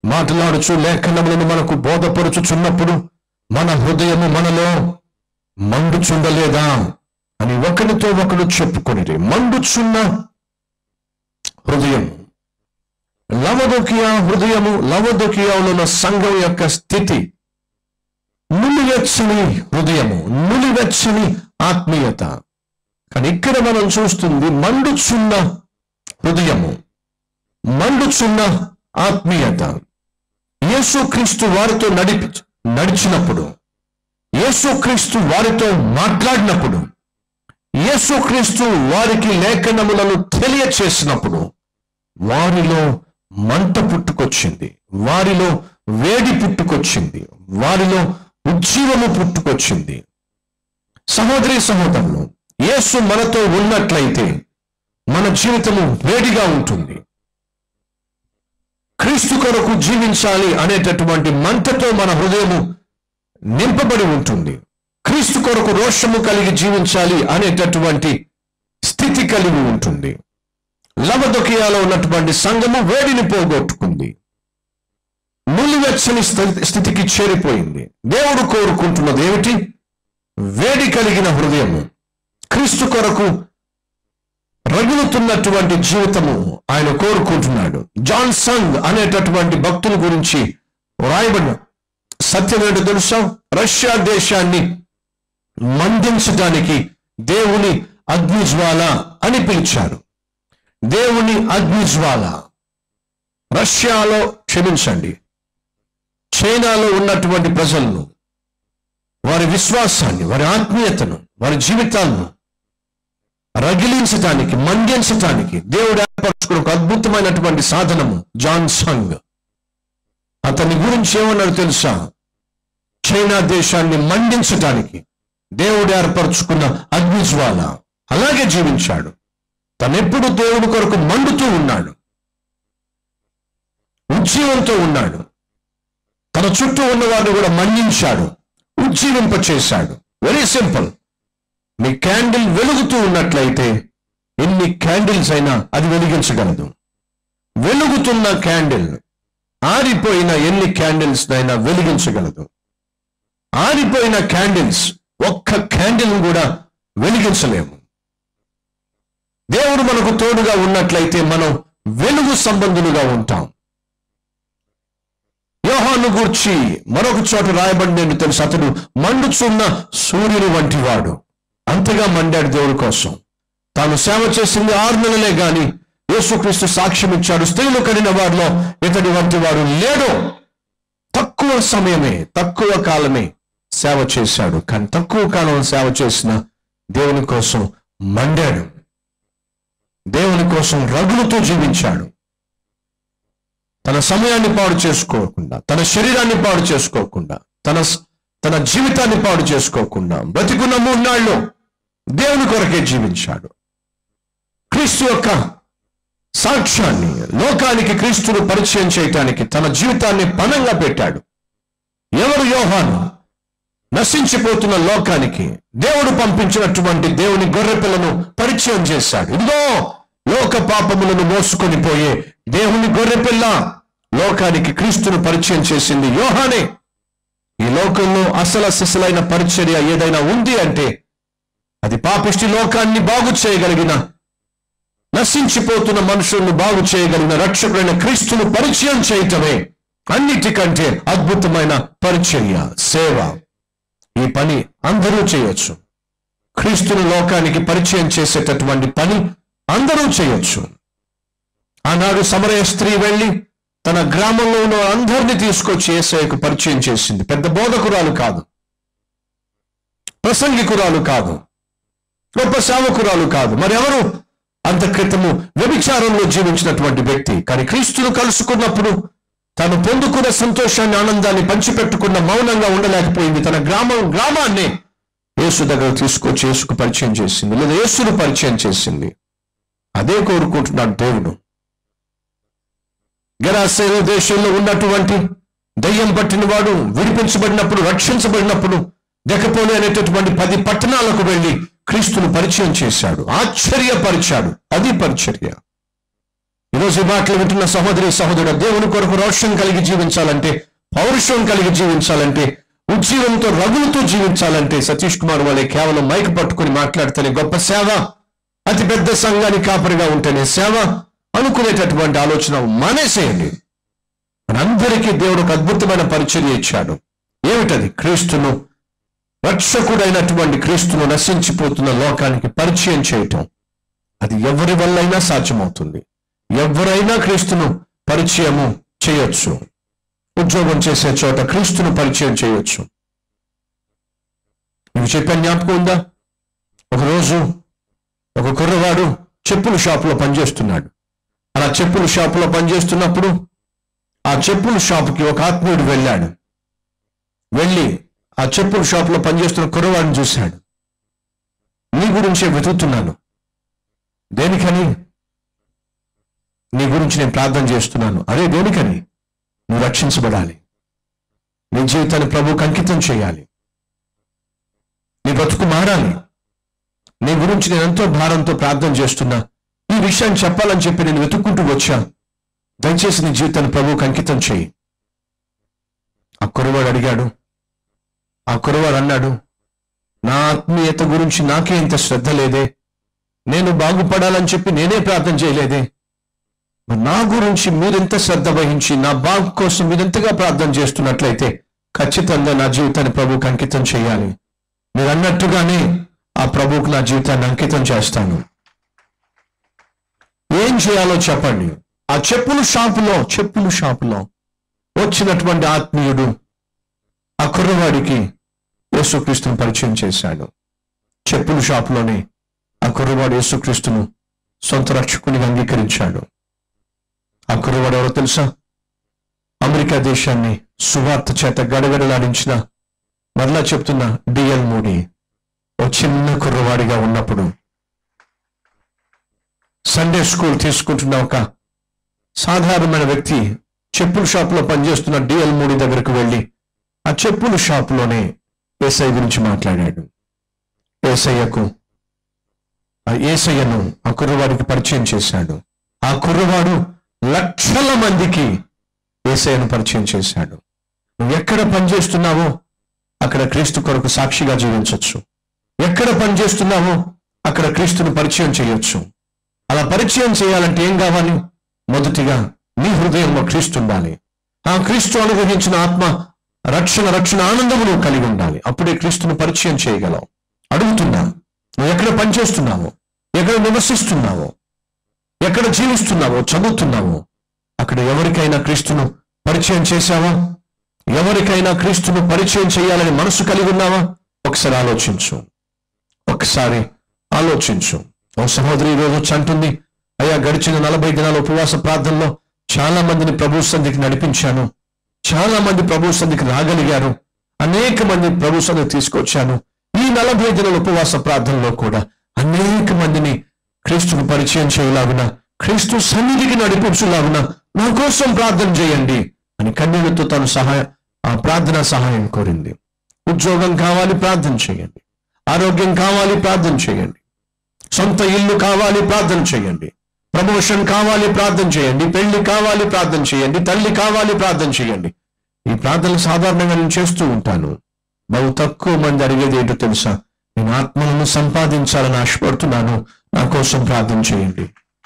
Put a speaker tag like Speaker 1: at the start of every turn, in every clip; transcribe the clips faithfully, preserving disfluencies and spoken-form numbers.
Speaker 1: మాట్లాడుచు లేఖనములను మనకు బోధపరుచుచున్నప్పుడు మన హృదయము మనలో మండుచుండలేదా అని ఒకరితో ఒకడు చెప్పుకొని మండుచున్న హృదయం. లవదొకియా హృదయము, లవదొకియాలో ఉన్న సంఘం యొక్క స్థితి నులివెచ్చని హృదయము, నులివెచ్చని ఆత్మీయత. కానీ ఇక్కడ మనం చూస్తుంది మండుచున్న హృదయము, మండుచున్న ఆత్మీయత. యేసుక్రీస్తు వారితో నడిపి నడిచినప్పుడు, యేసుక్రీస్తు వారితో మాట్లాడినప్పుడు, యేసుక్రీస్తు వారికి లేఖనములను తెలియచేసినప్పుడు వారిలో మంట పుట్టుకొచ్చింది, వారిలో వేడి పుట్టుకొచ్చింది, వారిలో ఉజ్జీవము పుట్టుకొచ్చింది. సహోదరి సహోదరులు, యేసు మనతో ఉన్నట్లయితే మన జీవితము వేడిగా ఉంటుంది. క్రీస్తు కొరకు జీవించాలి అనేటటువంటి మంటతో మన హృదయము నింపబడి ఉంటుంది. క్రీస్తు కొరకు రోషము కలిగి జీవించాలి అనేటటువంటి స్థితి కలిగి ఉంటుంది. లవదొకియాలో ఉన్నటువంటి సంఘము వేడిని పోగొట్టుకుంది, నులివెచ్చని స్థితికి చేరిపోయింది. దేవుడు కోరుకుంటున్నది ఏమిటి? వేడి కలిగిన హృదయము, క్రీస్తు కొరకు రగులుతున్నటువంటి జీవితము ఆయన కోరుకుంటున్నాడు. జాన్ సంగ్ అనేటటువంటి భక్తుల గురించి రాయబడిన సత్యం ఏంటో తెలుసా? రష్యా దేశాన్ని మందించడానికి దేవుని అగ్నిజ్వాల అని పిలిచారు. దేవుని అగ్నిజ్వాల. రష్యాలో, క్షమించండి, చైనాలో ఉన్నటువంటి ప్రజలను, వారి విశ్వాసాన్ని, వారి ఆత్మీయతను, వారి జీవితాలను రగిలించటానికి, మండించటానికి దేవుడు ఏర్పరచుకున్న ఒక అద్భుతమైనటువంటి సాధనము జాన్ సంగ్. అతని గురించి ఏమన్నాడు తెలుసా? చైనా దేశాన్ని మండించటానికి దేవుడు ఏర్పరచుకున్న అగ్నిజ్వాల. అలాగే జీవించాడు. తనెప్పుడు దేవుడి కొరకు మండుతూ ఉన్నాడు, ఉజ్జీవంతో ఉన్నాడు. తన చుట్టూ ఉన్న వారిని కూడా మండించాడు, ఉజ్జీవింప చేశాడు. Very simple. మీ క్యాండిల్ వెలుగుతూ ఉన్నట్లయితే ఎన్ని క్యాండిల్స్ అయినా అది వెలిగించగలదు. వెలుగుతున్న క్యాండిల్ ఆరిపోయిన ఎన్ని క్యాండిల్స్ అయినా వెలిగించగలదు. ఆరిపోయిన క్యాండిల్స్ ఒక్క క్యాండిల్ కూడా వెలిగించలేము. దేవుడు మనకు తోడుగా ఉన్నట్లయితే మనం వెలుగు సంబంధులుగా ఉంటాం. యోహాను గూర్చి మరొక చోట రాయబడింది తెలుసు, అతడు మండుచున్న సూర్యుని వంటి వాడు. అంతగా మండాడు దేవుడి కోసం. తాను సేవ చేసింది ఆరు నెలలే గాని యేసుక్రీస్తు సాక్ష్యం ఇచ్చాడు, స్త్రీలు కడిన వారిలో ఇతడి వంటి వాడు లేడు. తక్కువ సమయమే, తక్కువ కాలమే సేవ చేశాడు. కానీ తక్కువ కాలం సేవ చేసిన దేవుని కోసం మండాడు, దేవుని కోసం రగులుతూ జీవించాడు. తన సమయాన్ని పాడు చేసుకోకుండా, తన శరీరాన్ని పాడు చేసుకోకుండా, తన తన జీవితాన్ని పాడు చేసుకోకుండా బ్రతికున్న మూడు నాళ్ళు దేవుని కొరకే జీవించాడు. క్రీస్తు యొక్క సాక్ష్యాన్ని లోకానికి, క్రీస్తును పరిచయం చేయటానికి తన జీవితాన్ని పణంగా పెట్టాడు. ఎవరు? యోహాను. నశించిపోతున్న లోకానికి దేవుడు పంపించినటువంటి దేవుని గొర్రెపిల్లను పరిచయం చేశాడు. ఇదిగో లోక పాపములను మోసుకొని పోయే దేవుని గొర్రెపిల్ల. లోకానికి క్రీస్తును పరిచయం చేసింది యోహానే. ఈ లోకంలో అసలు సిసలైన పరిచర్య ఏదైనా ఉంది అంటే అది పాపిష్టి లోకాన్ని బాగు చేయగలిగిన, నశించిపోతున్న మనుషులను బాగు చేయగలిగిన రక్షకుడైన క్రీస్తును పరిచయం చేయటమే అన్నిటికంటే అద్భుతమైన పరిచర్య, సేవ. ఈ పని అందరూ చేయొచ్చు. క్రీస్తును లోకానికి పరిచయం చేసేటటువంటి పని అందరూ చేయొచ్చు. ఆనాడు సమరయ స్త్రీ వెళ్ళి తన గ్రామంలో ఉన్న అందరినీ తీసుకొచ్చి యేసయ్యకు పరిచయం చేసింది. పెద్ద బోధకురాలు కాదు, ప్రసంగికురాలు కాదు, గొప్ప సేవకురాలు కాదు, మరెవరు? అంత క్రితము వ్యభిచారంలో జీవించినటువంటి వ్యక్తి. కానీ క్రీస్తును కలుసుకున్నప్పుడు తను పొందుకున్న సంతోషాన్ని, ఆనందాన్ని పంచిపెట్టుకున్న మౌనంగా ఉండలేకపోయింది. తన గ్రామం గ్రామాన్ని యేసు దగ్గర తీసుకొచ్చి యేసుకు పరిచయం చేసింది, లేదా యేసును పరిచయం చేసింది. అదే కోరుకుంటున్నాడు దేవుడు. గెరాసేను దేశంలో ఉన్నటువంటి దయ్యం పట్టిన వాడు విడిపించబడినప్పుడు, రక్షించబడినప్పుడు దెకపోలి అనేటటువంటి పది పట్టణాలకు వెళ్ళి క్రీస్తును పరిచయం చేశాడు, ఆశ్చర్యపరిచాడు. అది పరిచర్య. ఈరోజు ఈ మాటలు వింటున్న సహోదరి సహోదరుడు, దేవుని కొరకు రోషం కలిగి జీవించాలంటే, పౌరుషం కలిగి జీవించాలంటే, ఉజ్జీవంతో రగులుతూ జీవించాలంటే సతీష్ కుమార్ వాళ్ళే కేవలం మైక్ పట్టుకుని మాట్లాడితేనే గొప్ప సేవ, అతి పెద్ద సంఘానికి కాపరిగా ఉంటేనే సేవ అనుకునేటటువంటి ఆలోచన మానేసేయండి. మనందరికీ దేవుడు ఒక అద్భుతమైన పరిచర్య ఇచ్చాడు. ఏమిటది? క్రీస్తును, రక్షకుడైనటువంటి క్రీస్తును నశించిపోతున్న లోకానికి పరిచయం చేయటం. అది ఎవరి వల్లైనా సాధ్యమవుతుంది. ఎవరైనా క్రీస్తును పరిచయము చేయొచ్చు. ఉద్యోగం చేసే చోట క్రీస్తును పరిచయం చేయొచ్చు. నీకు చెప్పే జ్ఞాపకం ఉందా? ఒకరోజు ఒక కుర్రవాడు చెప్పుల షాపులో పనిచేస్తున్నాడు. అలా చెప్పుల షాపులో పనిచేస్తున్నప్పుడు ఆ చెప్పుల షాపుకి ఒక ఆత్మీయుడు వెళ్ళాడు. వెళ్ళి ఆ చెప్పుల షాపులో పనిచేస్తున్న కుర్రవాడిని చూశాడు. నీ గురించే వెతుకుతున్నాను. దేనికని? నీ గురించి నేను ప్రార్థన చేస్తున్నాను. అరే దేనికని? నువ్వు రక్షించబడాలి, నీ జీవితాన్ని ప్రభువుకు అంకితం చేయాలి, నీ బ్రతుకు మారాలి. నీ గురించి నేను ఎంతో భారంతో ప్రార్థన చేస్తున్నా. ఈ విషయాన్ని చెప్పాలని చెప్పి నేను వెతుక్కుంటూ వచ్చా. దయచేసి నీ జీవితాన్ని ప్రభువుకు అంకితం చేయి. ఆ కుర్రవాడు అడిగాడు. ఆ కుర్రవాడు అన్నాడు, నా ఆత్మీయత గురించి నాకే ఇంత శ్రద్ధ లేదే, నేను బాగుపడాలని చెప్పి నేనే ప్రార్థన చేయలేదే, నా గురించి మీరెంత శ్రద్ధ వహించి నా బాగు కోసం మీరెంతగా ప్రార్థన చేస్తున్నట్లయితే ఖచ్చితంగా నా జీవితాన్ని ప్రభువుకు అంకితం చేయాలి. మీరు అన్నట్టుగానే ఆ ప్రభువుకు నా జీవితాన్ని అంకితం చేస్తాను. ఏం చేయాలో చెప్పండి. ఆ చెప్పుల షాపులో చెప్పుల షాపులో వచ్చినటువంటి ఆత్మీయుడు ఆ కుర్రవాడికి యేసుక్రీస్తును పరిచయం చేశాడు. చెప్పుల షాపులోనే ఆ కుర్రవాడు యేసుక్రీస్తును సొంత రక్షకునిగా అంగీకరించాడు. ఆ కుర్రవాడు ఎవరో తెలుసా? అమెరికా దేశాన్ని సువార్త చేత గడగడలాడించిన, మరలా చెప్తున్న, డిఎల్ మూడీ ఓ చిన్న కుర్రవాడిగా ఉన్నప్పుడు సండే స్కూల్ తీసుకుంటున్న ఒక సాధారణమైన వ్యక్తి చెప్పుల షాపులో పనిచేస్తున్న డిఎల్ మూడీ దగ్గరకు వెళ్ళి ఆ చెప్పుల షాపులోనే యేసయ్య గురించి మాట్లాడాడు. యేసయ్యకు ఆ యేసయ్యను ఆ కుర్రవాడికి పరిచయం చేశాడు. ఆ కుర్రవాడు లక్షల మందికి యేసయ్యను పరిచయం చేశాడు. నువ్వు ఎక్కడ పనిచేస్తున్నావో అక్కడ క్రీస్తు కొరకు సాక్షిగా జీవించవచ్చు. ఎక్కడ పనిచేస్తున్నావో అక్కడ క్రీస్తును పరిచయం చేయొచ్చు. అలా పరిచయం చేయాలంటే ఏం కావాలి? మొదటిగా నీ హృదయంలో క్రీస్తు ఉండాలి. ఆ క్రీస్తు అనుగ్రహించిన ఆత్మ రక్షణ రక్షణ ఆనందము నువ్వు కలిగి ఉండాలి. అప్పుడే క్రీస్తును పరిచయం చేయగలవు. అడుగుతున్నా, నువ్వు ఎక్కడ పనిచేస్తున్నావో, ఎక్కడ నివసిస్తున్నావో, ఎక్కడ జీవిస్తున్నావో, చదువుతున్నావో అక్కడ ఎవరికైనా క్రీస్తును పరిచయం చేశావా? ఎవరికైనా క్రీస్తును పరిచయం చేయాలని మనసు కలిగి ఉన్నావా? ఒకసారి ఆలోచించు. ఒకసారి ఆలోచించు. ఓ సహోదరి ఈరోజు వచ్చి అంటుంది, అయ్యా గడిచిన నలభై దినాల ఉపవాస ప్రార్థనలో చాలా మందిని ప్రభు సన్నిధికి నడిపించాను, చాలా మంది ప్రభు సన్నిధికి రాగలిగారు, అనేక మంది ప్రభు సన్నిధికి తీసుకొచ్చాను. ఈ నలభై దినాల ఉపవాస ప్రార్థనలో కూడా అనేక మందిని క్రీస్తును పరిచయం చేయలాగున, క్రీస్తు సన్నిధికి నడిపించులాగున నా కోసం ప్రార్థన చేయండి అని కన్నీళ్లతో తను సహాయ ఆ ప్రార్థన సహాయం కోరింది. ఉద్యోగం కావాలి, ప్రార్థన చేయండి. ఆరోగ్యం కావాలి, ప్రార్థన చేయండి. సొంత ఇల్లు కావాలి, ప్రార్థన చేయండి. ప్రమోషన్ కావాలి, ప్రార్థన చేయండి. పెళ్లి కావాలి, ప్రార్థన చేయండి. తల్లి కావాలి, ప్రార్థన చేయండి. ఈ ప్రార్థనలు సాధారణంగా నేను చేస్తూ ఉంటాను. బహు తక్కువ మంది అడిగేది ఏంటో తెలుసా? నేను ఆత్మలను సంపాదించాలని ఆశపడుతున్నాను, నా కోసం ప్రార్థన చేయండి.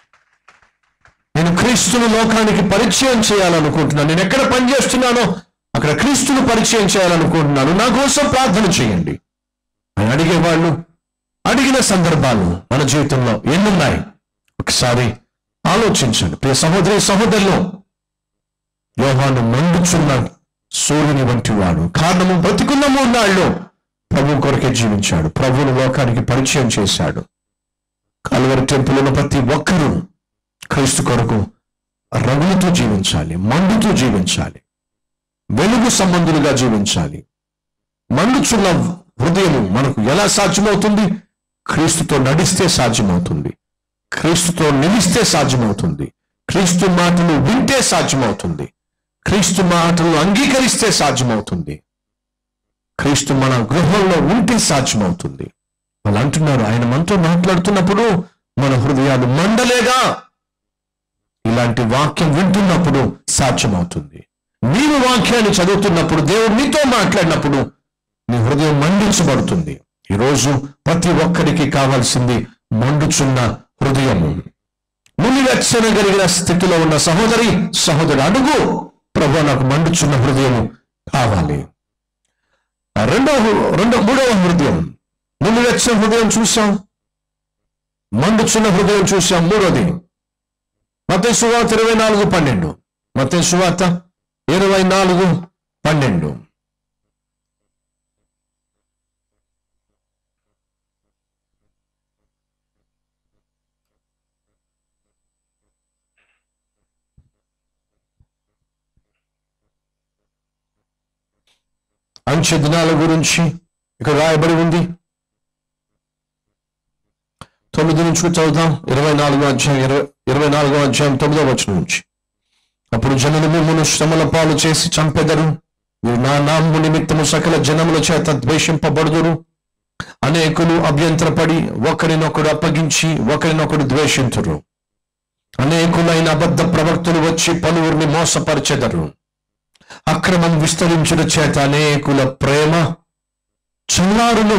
Speaker 1: నేను క్రీస్తును లోకానికి పరిచయం చేయాలనుకుంటున్నాను. నేను ఎక్కడ పనిచేస్తున్నానో అక్కడ క్రీస్తును పరిచయం చేయాలనుకుంటున్నాను, నా కోసం ప్రార్థన చేయండి అని అడిగేవాళ్ళు, అడిగిన సందర్భాలు మన జీవితంలో ఎన్నున్నాయి? ఒకసారి ఆలోచించండి. ప్రియ సహోదరి సహోదరులు, యోహాను మండుచున్న సూర్యుని వంటి వాడు. కారణము బ్రతికున్న మూడు నాళ్ళు ప్రభు కొరకే జీవించాడు. ప్రభువును లోకానికి పరిచయం చేశాడు. కల్వరి టెంపుల్ ఉన్న ప్రతి ఒక్కరూ క్రీస్తు కొరకు రగులుతూ జీవించాలి, మండుతూ జీవించాలి, వెలుగు సంబంధులుగా జీవించాలి. మండుచున్న హృదయం మనకు ఎలా సాధ్యమవుతుంది? క్రీస్తుతో నడిస్తే సాధ్యమవుతుంది, క్రీస్తుతో నిలిస్తే సాధ్యమవుతుంది, క్రీస్తు మాటలు వింటే సాధ్యమవుతుంది, క్రీస్తు మాటలు అంగీకరిస్తే సాధ్యమవుతుంది, క్రీస్తు మన గృహంలో ఉంటే సాధ్యమవుతుంది. వాళ్ళు అంటున్నారు, ఆయన మనతో మాట్లాడుతున్నప్పుడు మన హృదయాలు మండలేగా. ఇలాంటి వాక్యం వింటున్నప్పుడు సాధ్యమవుతుంది. నీవు వాక్యాన్ని చదువుతున్నప్పుడు, దేవుడు నీతో మాట్లాడినప్పుడు నీ హృదయం మండించబడుతుంది. ఈరోజు ప్రతి ఒక్కరికి కావాల్సింది మండుచున్న హృదయము. మునివెచ్చన కలిగిన స్థితిలో ఉన్న సహోదరి సహోదరు అడుగు, ప్రభు నాకు మండుచున్న హృదయము కావాలి. రెండవ రెండో మూడవ హృదయం, మునివెచ్చన హృదయం చూసాం, మండుచున్న హృదయం చూసాం. మూడోది మత్తయి సువార్త ఇరవై నాలుగు పన్నెండు మత్తయి సువార్త ఇరవై నాలుగు పన్నెండు అంచె దినాల గురించి ఇక్కడ రాయబడి ఉంది. తొమ్మిది నుంచి చదువుదాం. ఇరవై నాలుగో అధ్యాయం ఇరవై ఇరవై నాలుగో అధ్యాయం తొమ్మిదో వచనం నుంచి. అప్పుడు జనులు మిమ్మును శ్రమల పాలు చేసి చంపెదరు, మీరు నా నామము నిమిత్తము సకల జనముల చేత ద్వేషింపబడుదురు. అనేకులు అభ్యంతరపడి ఒకరినొకడు అప్పగించి ఒకరినొకడు ద్వేషింతురు. అనేకులైన అబద్ధ ప్రవక్తలు వచ్చి పలువురిని మోసపరచెదరు. అక్రమం విస్తరించుట చేత అనేకుల ప్రేమ చల్లారును.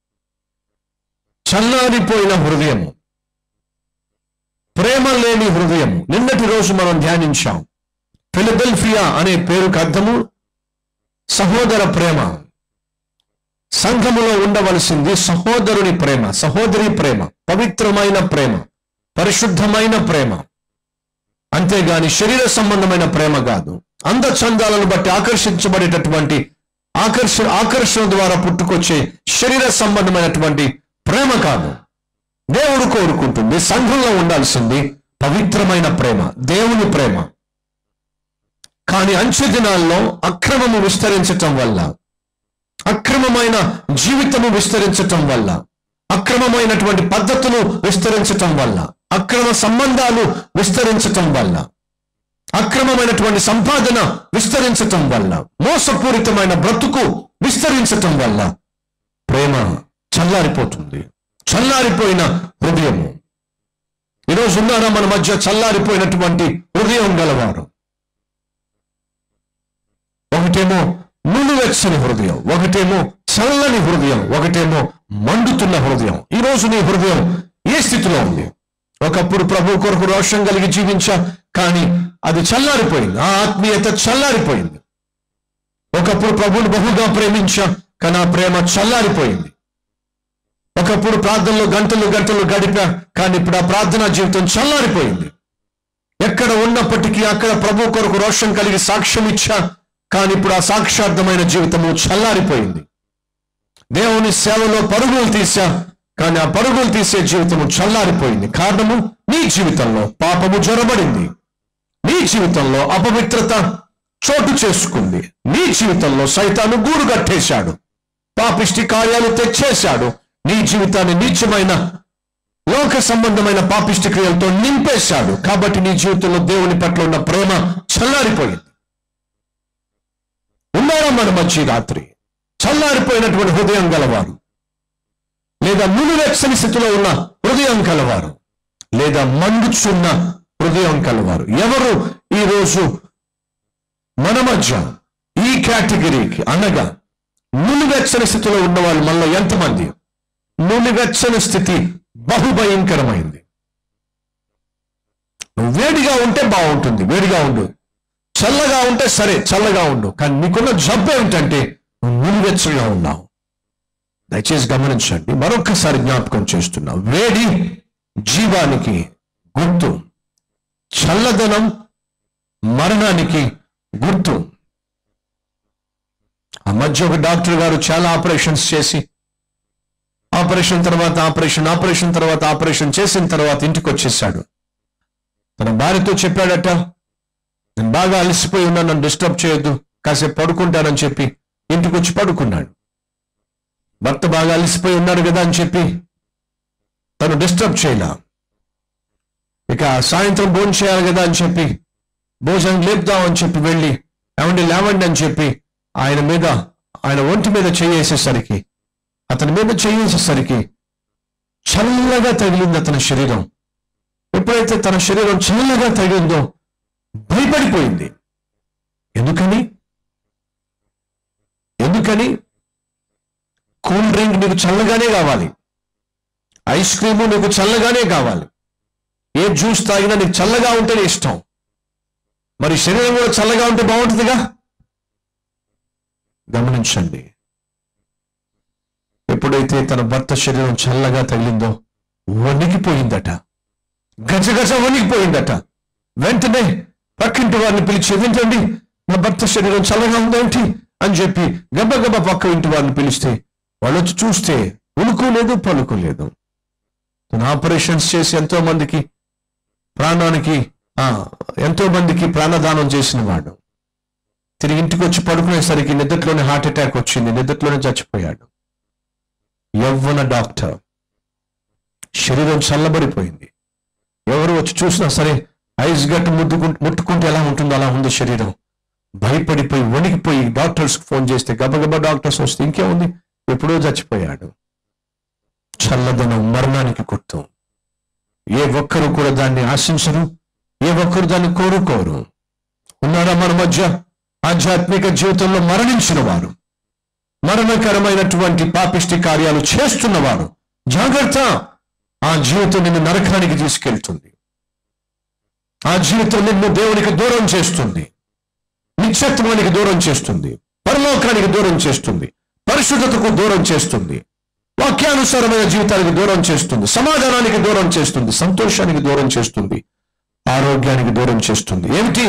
Speaker 1: చల్లారిపోయిన హృదయము, ప్రేమ లేని హృదయము. నిన్నటి రోజు మనం ధ్యానించాం. ఫిలదెల్ఫియా అనే పేరుకు అర్థము సహోదర ప్రేమ. సంఘములో ఉండవలసింది సహోదరుని ప్రేమ, సహోదరి ప్రేమ, పవిత్రమైన ప్రేమ, పరిశుద్ధమైన ప్రేమ. అంతేగాని శరీర సంబంధమైన ప్రేమ కాదు. అందచందాలను బట్టి ఆకర్షించబడేటటువంటి ఆకర్ష ఆకర్షణ ద్వారా పుట్టుకొచ్చే శరీర సంబంధమైనటువంటి ప్రేమ కాదు. దేవుడు కోరుకుంటుంది సంఘంలో ఉండాల్సింది పవిత్రమైన ప్రేమ, దేవుని ప్రేమ. కానీ అంచె దినాల్లో అక్రమము విస్తరించటం వల్ల, అక్రమమైన జీవితము విస్తరించటం వల్ల, అక్రమమైనటువంటి పద్ధతులు విస్తరించటం వల్ల, అక్రమ సంబంధాలు విస్తరించటం వల్ల, అక్రమమైనటువంటి సంపాదన విస్తరించటం వల్ల, మోసపూరితమైన బ్రతుకు విస్తరించటం వల్ల ప్రేమ చల్లారిపోతుంది. చల్లారిపోయిన హృదయము. ఈరోజు ఉన్నారా మన మధ్య చల్లారిపోయినటువంటి హృదయం గలవారు? ఒకటేమో నునువెచ్చని హృదయం, ఒకటేమో చల్లని హృదయం, ఒకటేమో మండుతున్న హృదయం. ఈరోజు నీ హృదయం ఏ స్థితిలో ఉంది? ఒకప్పుడు ప్రభు కొరకు రోషం కలిగి జీవించా, కానీ అది చల్లారిపోయింది. ఆ ఆత్మీయత చల్లారిపోయింది. ఒకప్పుడు ప్రభువుని బహుగా ప్రేమించా, కానీ ఆ ప్రేమ చల్లారిపోయింది. ఒకప్పుడు ప్రార్థనలో గంటలు గంటలు గడిపా, కానీ ఇప్పుడు ఆ ప్రార్థనా జీవితం చల్లారిపోయింది. ఎక్కడ ఉన్నప్పటికీ అక్కడ ప్రభు కొరకు రోషం కలిగి సాక్ష్యం ఇచ్చా, కానీ ఇప్పుడు ఆ సాక్షార్థమైన జీవితము చల్లారిపోయింది. దేవుని సేవలో పరుగులు తీసా, కానీ ఆ పరుగులు తీసే జీవితము చల్లారిపోయింది. కారణము, నీ జీవితంలో పాపము జొరబడింది, నీ జీవితంలో అపవిత్రత చోటు చేసుకుంది, నీ జీవితంలో సైతాను గూడు కట్టేశాడు, పాపిష్టి కార్యాలు తెచ్చేశాడు, నీ జీవితాన్ని నీచమైన లోక సంబంధమైన పాపిష్టి క్రియలతో నింపేశాడు. కాబట్టి నీ జీవితంలో దేవుని పట్ల ఉన్న ప్రేమ చల్లారిపోయింది. ఉన్నారా మన మధ్య రాత్రి చల్లారిపోయినటువంటి హృదయం గలవారు, లేదా నునువెచ్చని స్థితిలో ఉన్న హృదయం కలవారు, లేదా మండుచున్న హృదయం కలవారు? ఎవరు ఈరోజు మన మధ్య ఈ కేటగిరీకి, అనగా నునువెచ్చని స్థితిలో ఉన్న వాళ్ళు మనలో ఎంతమంది? నునువెచ్చని స్థితి బహుభయంకరమైంది. నువ్వు వేడిగా ఉంటే బాగుంటుంది, వేడిగా ఉండు. చల్లగా ఉంటే సరే, చల్లగా ఉండు. కానీ నీకున్న జబ్బు ఏమిటంటే నువ్వు నునువెచ్చగా ఉన్నావు. దయచేసి గమనించండి, మరొక్కసారి జ్ఞాపకం చేస్తున్నా. వేడి జీవానికి గుర్తు, చల్లదనం మరణానికి గుర్తు. ఆ మధ్య ఒక డాక్టర్ గారు చాలా ఆపరేషన్స్ చేసి, ఆపరేషన్ తర్వాత ఆపరేషన్ ఆపరేషన్ తర్వాత ఆపరేషన్ చేసిన తర్వాత ఇంటికి వచ్చేసాడు. తన భార్యతో చెప్పాడట, నేను బాగా అలసిపోయి ఉన్నాను, నన్ను డిస్టర్బ్ చేయొద్దు, కాసేపు పడుకుంటానని చెప్పి ఇంటికి వచ్చి పడుకున్నాడు. భర్త బాగా అలసిపోయి ఉన్నాడు కదా అని చెప్పి తను డిస్టర్బ్ చేయలా. ఇక సాయంత్రం భోజనం చేయాలి కదా అని చెప్పి భోజనం లేపుదామని చెప్పి వెళ్ళి, ఏమండి లేవండి అని చెప్పి ఆయన మీద, ఆయన ఒంటి మీద చేయేసేసరికి, అతని మీద చేయేసేసరికి చల్లగా తగిలింది అతని శరీరం. ఎప్పుడైతే తన శరీరం చల్లగా తగిలిందో భయపడిపోయింది. ఎందుకని ఎందుకని కూల్ డ్రింక్ నీకు చల్లగానే కావాలి, ఐస్ క్రీము నీకు చల్లగానే కావాలి, ఏ జ్యూస్ తాగినా నీకు చల్లగా ఉంటేనే ఇష్టం. మరి శరీరం కూడా చల్లగా ఉంటే బాగుంటుందిగా. గమనించండి, ఎప్పుడైతే తన భర్త శరీరం చల్లగా తగిలిందో వణికిపోయిందట, గజగజ వణికిపోయిందట. వెంటనే పక్కింటి వారిని పిలిచి, ఏంటండి నా భర్త శరీరం చల్లగా ఉందేంటి అని చెప్పి గబగబ పక్క ఇంటి వారిని పిలిస్తే వాళ్ళు వచ్చి చూస్తే ఉలుకు లేదు పలుకు లేదు. తన ఆపరేషన్స్ చేసి ఎంతో మందికి ప్రాణానికి ఆ ఎంతో మందికి ప్రాణదానం చేసిన వాడు తిరిగి ఇంటికి వచ్చి పడుకునేసరికి నిద్రలోనే హార్ట్ అటాక్ వచ్చింది, నిద్రలోనే చచ్చిపోయాడు. యవ్వన డాక్టర్, శరీరం చల్లబడిపోయింది. ఎవరు వచ్చి చూసినా సరే ఐస్ గట్టు ముట్టుకు ముట్టుకుంటే ఎలా ఉంటుందో అలా ఉంది శరీరం. భయపడిపోయి వణికిపోయి డాక్టర్స్కి ఫోన్ చేస్తే గబగబా డాక్టర్స్ వస్తే ఇంకేముంది, ఎప్పుడో చచ్చిపోయాడు. చల్లదనం మరణానికి గుర్తు. ఏ ఒక్కరు కూడా దాన్ని ఆశించరు, ఏ ఒక్కరు దాన్ని కోరుకోరు. ఉన్నారా మన మధ్య ఆధ్యాత్మిక జీవితంలో మరణించిన వారు, మరణకరమైనటువంటి పాపిష్టి కార్యాలు చేస్తున్నవారు? జాగ్రత్త, ఆ జీవితం నిన్ను నరకానికి తీసుకెళ్తుంది. ఆ జీవితం నిన్ను దేవునికి దూరం చేస్తుంది, నిత్యత్వానికి దూరం చేస్తుంది, పరలోకానికి దూరం చేస్తుంది, పరిశుద్ధతకు దూరం చేస్తుంది, వాక్యానుసారమైన జీవితానికి దూరం చేస్తుంది, సమాధానానికి దూరం చేస్తుంది, సంతోషానికి దూరం చేస్తుంది, ఆరోగ్యానికి దూరం చేస్తుంది. ఏమిటి?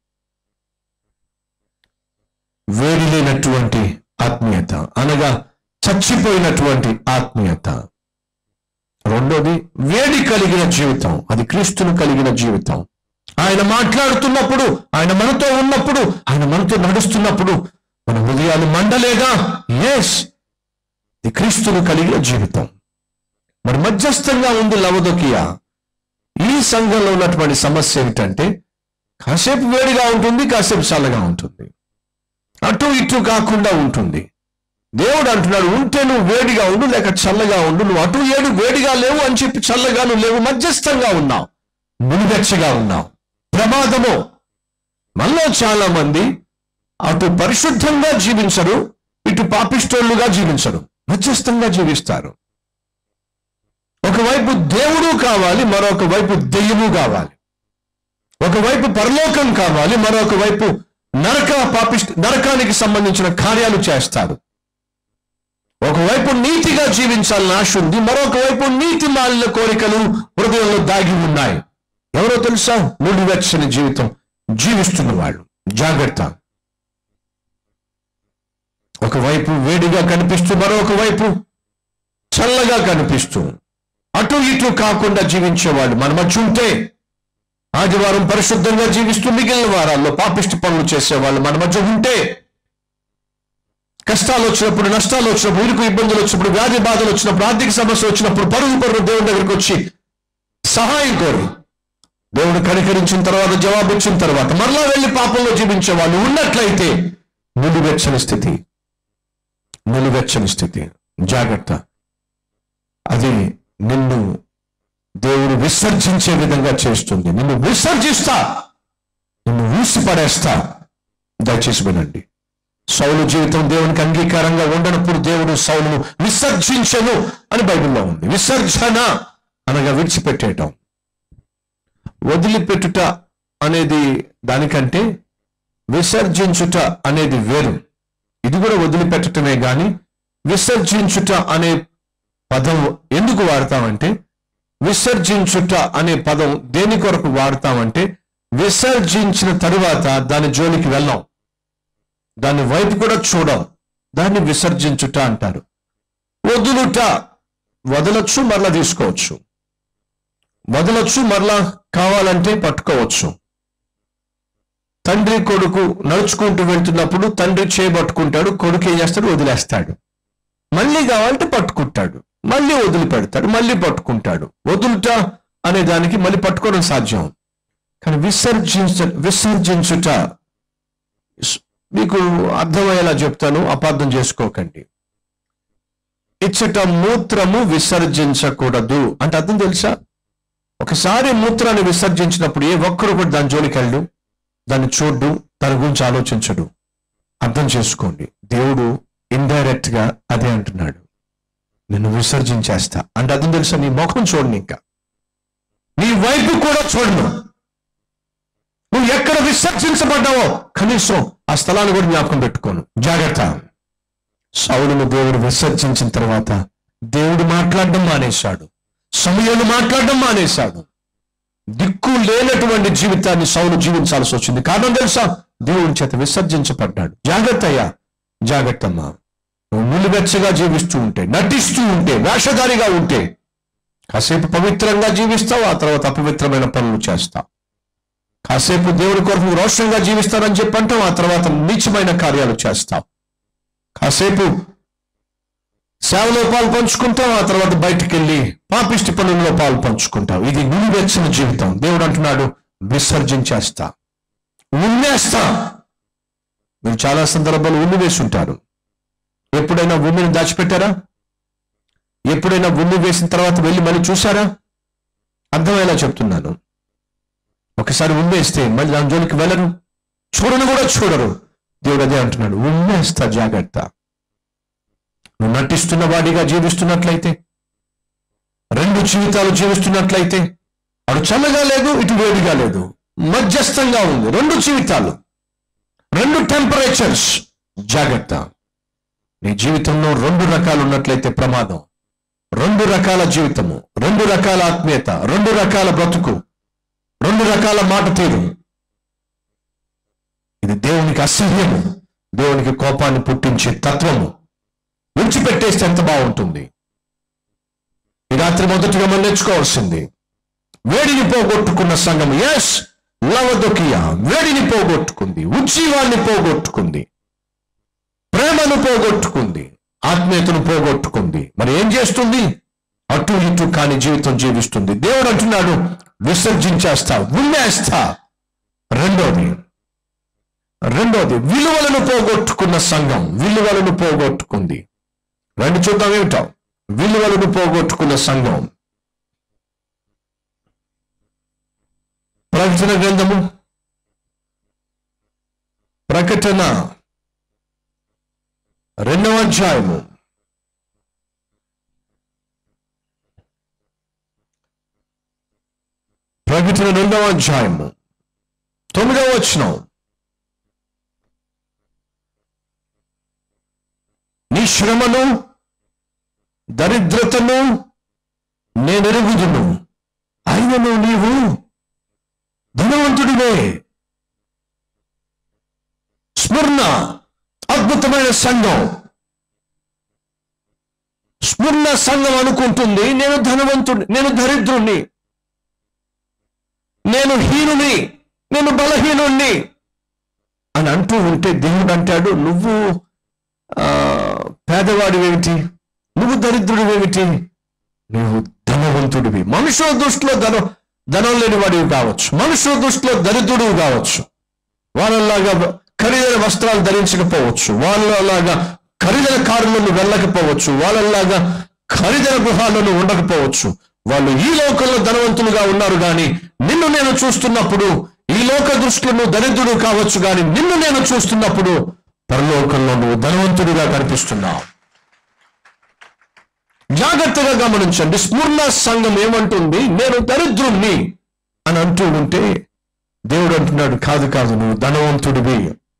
Speaker 1: వేడి లేనటువంటి ఆత్మీయత, అనగా చచ్చిపోయినటువంటి ఆత్మీయత. రెండోది వేడి కలిగిన జీవితం, అది క్రీస్తును కలిగిన జీవితం. ఆయన మాట్లాడుతున్నప్పుడు, ఆయన మనతో ఉన్నప్పుడు, ఆయన మనతో నడుస్తున్నప్పుడు మన హృదయాలు మండలేదా? ఎస్, ఇది క్రీస్తును కలిగిన జీవితం. మరి మధ్యస్థంగా ఉంది లవదొకియా. ఈ సంఘంలో ఉన్నటువంటి సమస్య ఏమిటంటే కాసేపు వేడిగా ఉంటుంది, కాసేపు చల్లగా ఉంటుంది, అటు ఇటు కాకుండా ఉంటుంది. దేవుడు అంటున్నాడు, ఉంటే నువ్వు వేడిగా ఉండు లేక చల్లగా ఉండు. నువ్వు అటు ఏడు వేడిగా లేవు అని చెప్పి చల్లగా నువ్వు లేవు, మధ్యస్థంగా ఉన్నావు, మునివెచ్చగా ఉన్నావు. ప్రమాదము. మనలో చాలా మంది అటు పరిశుద్ధంగా జీవించరు, ఇటు పాపిష్టోళ్ళుగా జీవించరు, మధ్యస్థంగా జీవిస్తారు. ఒకవైపు దేవుడు కావాలి, మరొక వైపు దెయ్యము కావాలి. ఒకవైపు పరలోకం కావాలి, మరొక వైపు నరక పాపిష్ట నరకానికి సంబంధించిన కార్యాలు చేస్తారు. ఒకవైపు నీతిగా జీవించాలని ఆశ ఉంది, మరొక వైపు నీతి మాలిన కోరికలు హృదయంలో దాగి ఉన్నాయి. ఎవరో తెలుసా? నుడివెచ్చని జీవితం జీవిస్తున్నవాడు. జాగ్రత్త. ఒకవైపు వేడిగా కనిపిస్తూ మరొక వైపు చల్లగా కనిపిస్తూ అటు ఇటు కాకుండా జీవించేవాడు మన మధ్య ఉంటే, ఆదివారం పరిశుద్ధంగా జీవిస్తూ మిగిలిన వారాల్లో పాపిష్టి పనులు చేసేవాళ్ళు మన మధ్య ఉంటే, కష్టాలు వచ్చినప్పుడు, నష్టాలు వచ్చినప్పుడు, ఇరుకు ఇబ్బందులు వచ్చినప్పుడు, వ్యాధి బాధలు వచ్చినప్పుడు, ఆర్థిక సమస్య వచ్చినప్పుడు పరుగు పరుగు దేవుడి దగ్గరికి వచ్చి సహాయం కోరి దేవుడు కనికరించిన తర్వాత, జవాబు ఇచ్చిన తర్వాత మరలా వెళ్ళి పాపంలో జీవించే వాళ్ళు ఉన్నట్లయితే నిలువెచ్చని స్థితి, నిలువెచ్చని స్థితి. జాగ్రత్త. అది నిన్ను దేవుడు విసర్జించే విధంగా చేస్తుంది. నిన్ను విసర్జిస్తా, నిన్ను ఊసి పడేస్తా. దయచేసి వినండి. సౌలు జీవితం దేవునికి అంగీకారంగా ఉండనప్పుడు దేవుడు సౌలును విసర్జించను అని బైబిల్లో ఉంది. విసర్జన అనగా విడిచిపెట్టేయటం. వదిలిపెట్టుట అనేది దానికంటే విసర్జించుట అనేది వేరు. ఇది కూడా వదిలిపెట్టటమే కానీ విసర్జించుట అనే పదం ఎందుకు వాడతామంటే, విసర్జించుట అనే పదం దేని కొరకు వాడతామంటే, విసర్జించిన తరువాత దాని జోలికి వెళ్ళాం, దాని వైపు కూడా చూడం, దాన్ని విసర్జించుట అంటారు. వదులుట, వదలొచ్చు మరలా తీసుకోవచ్చు, వదలొచ్చు మరలా కావాలంటే పట్టుకోవచ్చు. తండ్రి కొడుకు నడుచుకుంటూ వెళ్తున్నప్పుడు తండ్రి చేయబట్టుకుంటాడు, కొడుకు ఏం చేస్తాడు? వదిలేస్తాడు. మళ్ళీ కావాలంటే పట్టుకుంటాడు, మళ్ళీ వదిలిపెడతాడు, మళ్ళీ పట్టుకుంటాడు. వదులుట అనే దానికి మళ్ళీ పట్టుకోవడం సాధ్యం. కానీ విసర్జించ విసర్జించుట మీకు అర్థమయ్యేలా చెప్తాను, అపార్థం చేసుకోకండి. ఇచ్చట మూత్రము విసర్జించకూడదు అంటే అర్థం తెలుసా? ఒకసారి మూత్రాన్ని విసర్జించినప్పుడు ఏ ఒక్కరు కూడా దాని జోలికి వెళ్ళు, దాన్ని చూడ్డు, దాని గురించి ఆలోచించడు. అర్థం చేసుకోండి, దేవుడు ఇండైరెక్ట్ గా అదే అంటున్నాడు, నిన్ను విసర్జించేస్తా అంటే అర్థం తెలుసా? నీ ముఖం చూడను, ఇంకా నీ వైపు కూడా చూడను. నువ్వు ఎక్కడ విసర్జించబడ్డావో కనీసం ఆ స్థలాన్ని కూడా జ్ఞాపకం పెట్టుకోను. జాగ్రత్త. సౌలును దేవుడు విసర్జించిన తర్వాత దేవుడు మాట్లాడడం మానేశాడు, సమూయేలు మాట్లాడడం మానేశాడు. దిక్కు లేనటువంటి జీవితాన్ని సౌలు జీవించాల్సి వచ్చింది. కారణం తెలుసా? దేవుని చేత విసర్జించబడ్డాడు. జాగ్రత్త అయ్యా, జాగ్రత్తమ్మా. నువ్వు నిలువెచ్చగా జీవిస్తూ ఉంటే, నటిస్తూ ఉంటే, వేషధారిగా ఉంటే కాసేపు పవిత్రంగా జీవిస్తావు, ఆ తర్వాత అపవిత్రమైన పనులు చేస్తావు. కాసేపు దేవుడి కొరకు రోషంగా జీవిస్తానని చెప్పి అంటావు, ఆ తర్వాత నీచమైన కార్యాలు చేస్తావు. కాసేపు సేవలో పాలు పంచుకుంటావు, ఆ తర్వాత బయటికి వెళ్ళి పాపిష్టి పనుల్లో పాలు పంచుకుంటావు. ఇది నిలువెచ్చని జీవితం. దేవుడు అంటున్నాడు, విసర్జించేస్తా, ఉమ్మేస్తా. మీరు చాలా సందర్భాలు ఉమ్మి వేసి ఉంటారు. ఎప్పుడైనా ఉమ్మిని దాచిపెట్టారా? ఎప్పుడైనా ఉమ్మి వేసిన తర్వాత వెళ్ళి మళ్ళీ చూసారా? అర్థమయ్యేలా చెప్తున్నాను. ఒకసారి ఉమ్మేస్తే మళ్ళీ దాని జోలికి వెళ్ళరు, చూడను కూడా చూడరు. దేవుడు అదే అంటున్నాడు, ఉమ్మేస్తా, జాగ్రత్త. నువ్వు నటిస్తున్న వాడిగా జీవిస్తున్నట్లయితే, రెండు జీవితాలు జీవిస్తున్నట్లయితే, అటు చల్లగా లేదు, ఇటు వేడిగా లేదు, మధ్యస్థంగా ఉంది. రెండు జీవితాలు, రెండు టెంపరేచర్స్. జాగ్రత్త. నీ జీవితంలో రెండు రకాలు ఉన్నట్లయితే ప్రమాదం. రెండు రకాల జీవితము, రెండు రకాల ఆత్మీయత, రెండు రకాల బ్రతుకు, రెండు రకాల మాట తీరు. ఇది దేవునికి అసహ్యము, దేవునికి కోపాన్ని పుట్టించే తత్వము. విడిచిపెట్టేస్తే ఎంత బాగుంటుంది. ఈ రాత్రి మొదటిగా మనం నేర్చుకోవాల్సింది, వేడిని పోగొట్టుకున్న సంఘం. ఎస్, లవదొకియా వేడిని పోగొట్టుకుంది, ఉజ్జీవాన్ని పోగొట్టుకుంది, ప్రేమను పోగొట్టుకుంది, ఆత్మీయతను పోగొట్టుకుంది. మరి ఏం చేస్తుంది? అటు ఇటు కాని జీవితం జీవిస్తుంది. దేవుడు అంటున్నాడు, విసర్జించేస్తా, ఉమ్మేస్తా. రెండోది రెండోది విలువలను పోగొట్టుకున్న సంఘం. విలువలను పోగొట్టుకుంది. రెండు చూద్దాం ఏమిటో. విలువలను పోగొట్టుకున్న సంఘం. ప్రకటన గ్రంథము, ప్రకటన రెండవ అధ్యాయము ప్రకటన రెండవ అధ్యాయము తొమ్మిదవ వచనం. నీ శ్రమను దరిద్రతను నేనెరుగుదును, అయినను నీవు ధనవంతుడివే. స్మరణ, అద్భుతమైన సంఘం. స్మరణ సంఘం అనుకుంటుంది, నేను ధనవంతుడి, నేను దరిద్రుణ్ణి, నేను హీనుని, నేను బలహీనుణ్ణి అని అంటూ ఉంటే దేవుడు అంటాడు, నువ్వు పేదవాడివేమిటి, నువ్వు దరిద్రుడివేమిటి, నువ్వు ధనవంతుడివి. మనుషుల దృష్టిలో ధనం ధనం లేని వాడివి కావచ్చు, మనుషుల దృష్టిలో దరిద్రుడివి కావచ్చు, వాళ్ళలాగా ఖరీదైన వస్త్రాలు ధరించకపోవచ్చు, వాళ్ళలాగా ఖరీదైన కారులను వెళ్ళకపోవచ్చు, వాళ్ళలాగా ఖరీదైన గృహాలను ఉండకపోవచ్చు. వాళ్ళు ఈ లోకంలో ధనవంతులుగా ఉన్నారు, కానీ నిన్ను నేను చూస్తున్నప్పుడు ఈ లోక దృష్టిలో నువ్వు దరిద్రుడు కావచ్చు, కానీ నిన్ను నేను చూస్తున్నప్పుడు పరలోకంలో నువ్వు ధనవంతుడిగా కనిపిస్తున్నావు. జాగ్రత్తగా గమనించండి. స్మరణ సంఘం ఏమంటుంది? నేను దరిద్రుణ్ణి అని అంటూ ఉంటే దేవుడు అంటున్నాడు, కాదు కాదు, నువ్వు ధనవంతుడివి.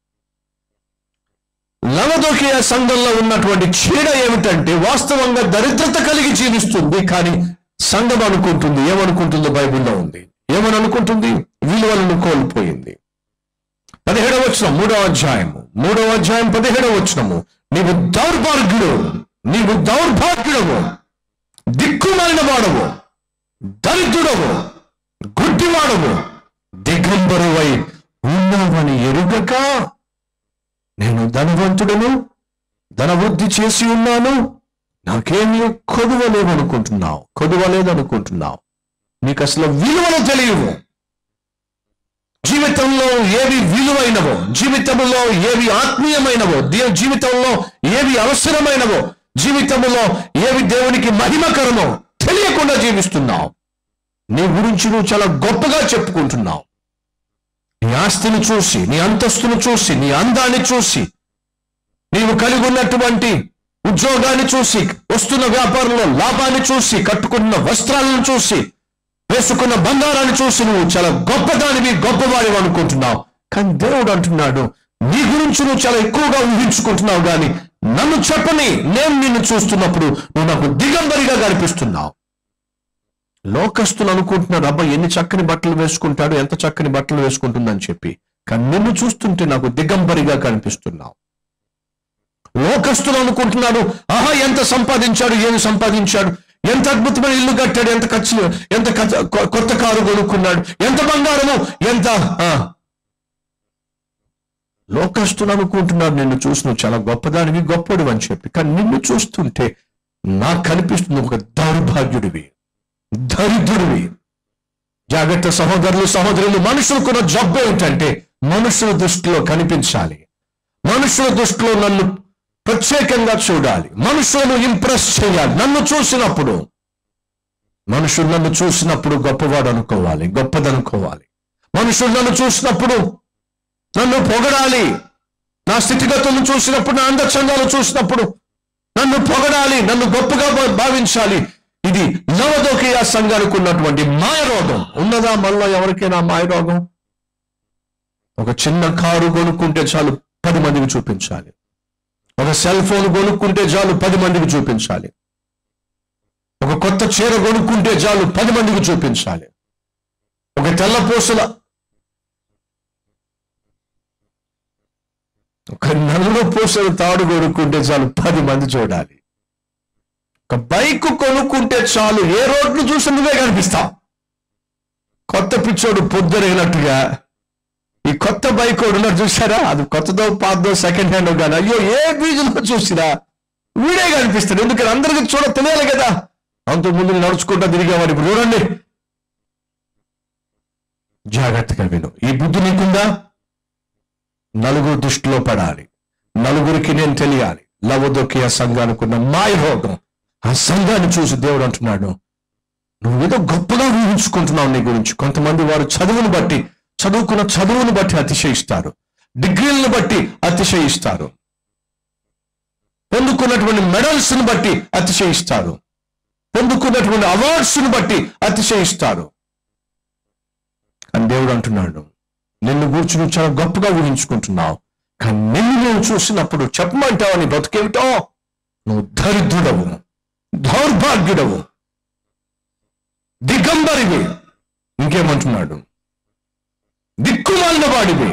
Speaker 1: లవదొకియ సంఘంలో ఉన్నటువంటి చీడ ఏమిటంటే, వాస్తవంగా దరిద్రత కలిగి జీవిస్తుంది, కానీ సంఘం అనుకుంటుంది, ఏమనుకుంటుందో బైబిల్లో ఉంది. ఏమని అనుకుంటుంది? విలువలను కోల్పోయింది. పదిహేడవ వచనం, మూడవ అధ్యాయము మూడవ అధ్యాయం పదిహేడవ వచనము. నీవు దౌర్భాగ్యుడు, నీవు దౌర్భాగ్యుడవు, దిక్కుమాలిన వాడవు, దరిద్రుడవు, గుడ్డివాడవు, దిగంబరువై ఉన్నావని ఎరుగక నేను ధనవంతుడను, ధనవృద్ధి చేసి ఉన్నాను, నాకేమీ కొదువ లేదనుకుంటున్నావు. కొదువ లేదనుకుంటున్నావు. నీకు అసలు విలువలు తెలియవు. జీవితంలో ఏవి విలువైనవో, జీవితంలో ఏవి ఆత్మీయమైనవో, జీవితంలో ఏవి అవసరమైనవో, జీవితంలో ఏవి దేవునికి మహిమకరమో తెలియకుండా జీవిస్తున్నావు. నీ గురించి నువ్వు చాలా గొప్పగా చెప్పుకుంటున్నావు. నీ ఆస్తిని చూసి, నీ అంతస్తును చూసి, నీ అందాన్ని చూసి, నీవు కలిగి ఉన్నటువంటి ఉద్యోగాన్ని చూసి, వస్తున్న వ్యాపారంలో లాభాన్ని చూసి, కట్టుకున్న వస్త్రాలను చూసి, వేసుకున్న బంగారాన్ని చూసి నువ్వు చాలా గొప్పదానివి, గొప్పవాడివి అనుకుంటున్నావు. కానీ దేవుడు అంటున్నాడు, నీ గురించి నువ్వు చాలా ఎక్కువగా ఊహించుకుంటున్నావు, కానీ నన్ను చెప్పని నేను నిన్ను చూస్తున్నప్పుడు నువ్వు నాకు దిగంబరిగా కనిపిస్తున్నావు. లోకస్తులు అనుకుంటున్నారు, అబ్బా ఎన్ని చక్కని బట్టలు వేసుకుంటాడు, ఎంత చక్కని బట్టలు వేసుకుంటుందని చెప్పి. కానీ నిన్ను చూస్తుంటే నాకు దిగంబరిగా కనిపిస్తున్నావు. లోకస్తులు అనుకుంటున్నాడు, ఆహా ఎంత సంపాదించాడు, ఏమి సంపాదించాడు, ఎంత అద్భుతమైన ఇల్లు కట్టాడు, ఎంత ఖర్చు, ఎంత కొత్త కారు కొనుక్కున్నాడు, ఎంత బంగారము, ఎంత. లోకస్తులు అనుకుంటున్నారు నిన్ను చూసి నువ్వు చాలా గొప్పదానివి, గొప్పడు అని చెప్పి. కానీ నిన్ను చూస్తుంటే నాకు కనిపిస్తుంది ఒక దౌర్భాగ్యుడివి, దరిద్రుడివి. జాగ్రత్త సహోదరులు, సహోదరులు. మనుషులకున్న జబ్బు ఏంటంటే మనుషుల దృష్టిలో కనిపించాలి, మనుషుల దృష్టిలో నన్ను ప్రత్యేకంగా చూడాలి, మనుషులను ఇంప్రెస్ చేయాలి. నన్ను చూసినప్పుడు మనుషులు నన్ను చూసినప్పుడు గొప్పవాడు అనుకోవాలి, గొప్పదనుకోవాలి. మనుషులు నన్ను చూసినప్పుడు నన్ను పొగడాలి, నా స్థితిగతులను చూసినప్పుడు, నా అందచందాలు చూసినప్పుడు నన్ను పొగడాలి, నన్ను గొప్పగా భావించాలి. ఇది లవదోకియ సంఘానికి ఉన్నటువంటి మాయ రోగం. ఉన్నదా మనలో ఎవరికైనా మాయ రోగం? ఒక చిన్న కారు కొనుక్కుంటే చాలు పది మందికి చూపించాలి, ఒక సెల్ ఫోన్ కొనుక్కుంటే చాలు పది మందికి చూపించాలి, ఒక కొత్త చీర కొనుక్కుంటే చాలు పది మందికి చూపించాలి, ఒక తెల్ల పూసల ఒక నల్ల పూసల తాడు కొనుక్కుంటే చాలు పది మంది చూడాలి, ఒక బైక్ కొనుక్కుంటే చాలు ఏ రోడ్లు చూసి నువ్వే కనిపిస్తావు. కొత్త పిచ్చోడు పొద్దురైనట్టుగా ఈ కొత్త బైక్ ఉన్నట్టు చూసారా, అది కొత్తదో పాతదో సెకండ్ హ్యాండ్ కానీ, అయ్యో ఏ బీజంలో చూసినా వీడే కనిపిస్తాడు. ఎందుకని అందరికీ చూడ తెలియాలి కదా. అంతకు ముందు నడుచుకుంటా తిరిగేవాడు, ఇప్పుడు చూడండి. జాగ్రత్తగా విను, ఈ బుద్ధి నీకుందా? నలుగురు దృష్టిలో పడాలి, నలుగురికి నేను తెలియాలి. లవదోకియ సంఘానికి ఉన్న మాయ రోగం. ఆ సంఘాన్ని చూసి దేవుడు అంటున్నాడు, నువ్వు ఏదో గొప్పగా ఊహించుకుంటున్నావు నీ గురించి. కొంతమంది వారు చదువును బట్టి, చదువుకున్న చదువును బట్టి అతిశయిస్తారు, డిగ్రీలను బట్టి అతిశయిస్తారు, పొందుకున్నటువంటి మెడల్స్ని బట్టి అతిశయిస్తారు, పొందుకున్నటువంటి అవార్డ్స్ని బట్టి అతిశయిస్తారు. అని దేవుడు అంటున్నాడు, నిన్ను గురించి నువ్వు చాలా గొప్పగా ఊహించుకుంటున్నావు, కానీ నిన్ను నువ్వు చూసినప్పుడు చెప్పమంటావు నీ బతుకేమిటో, నువ్వు దరిద్రుడవు, దౌర్భాగ్యుడవు, దిగంబరివి. ఇంకేమంటున్నాడు? దిక్కుమాలిన వాడివి.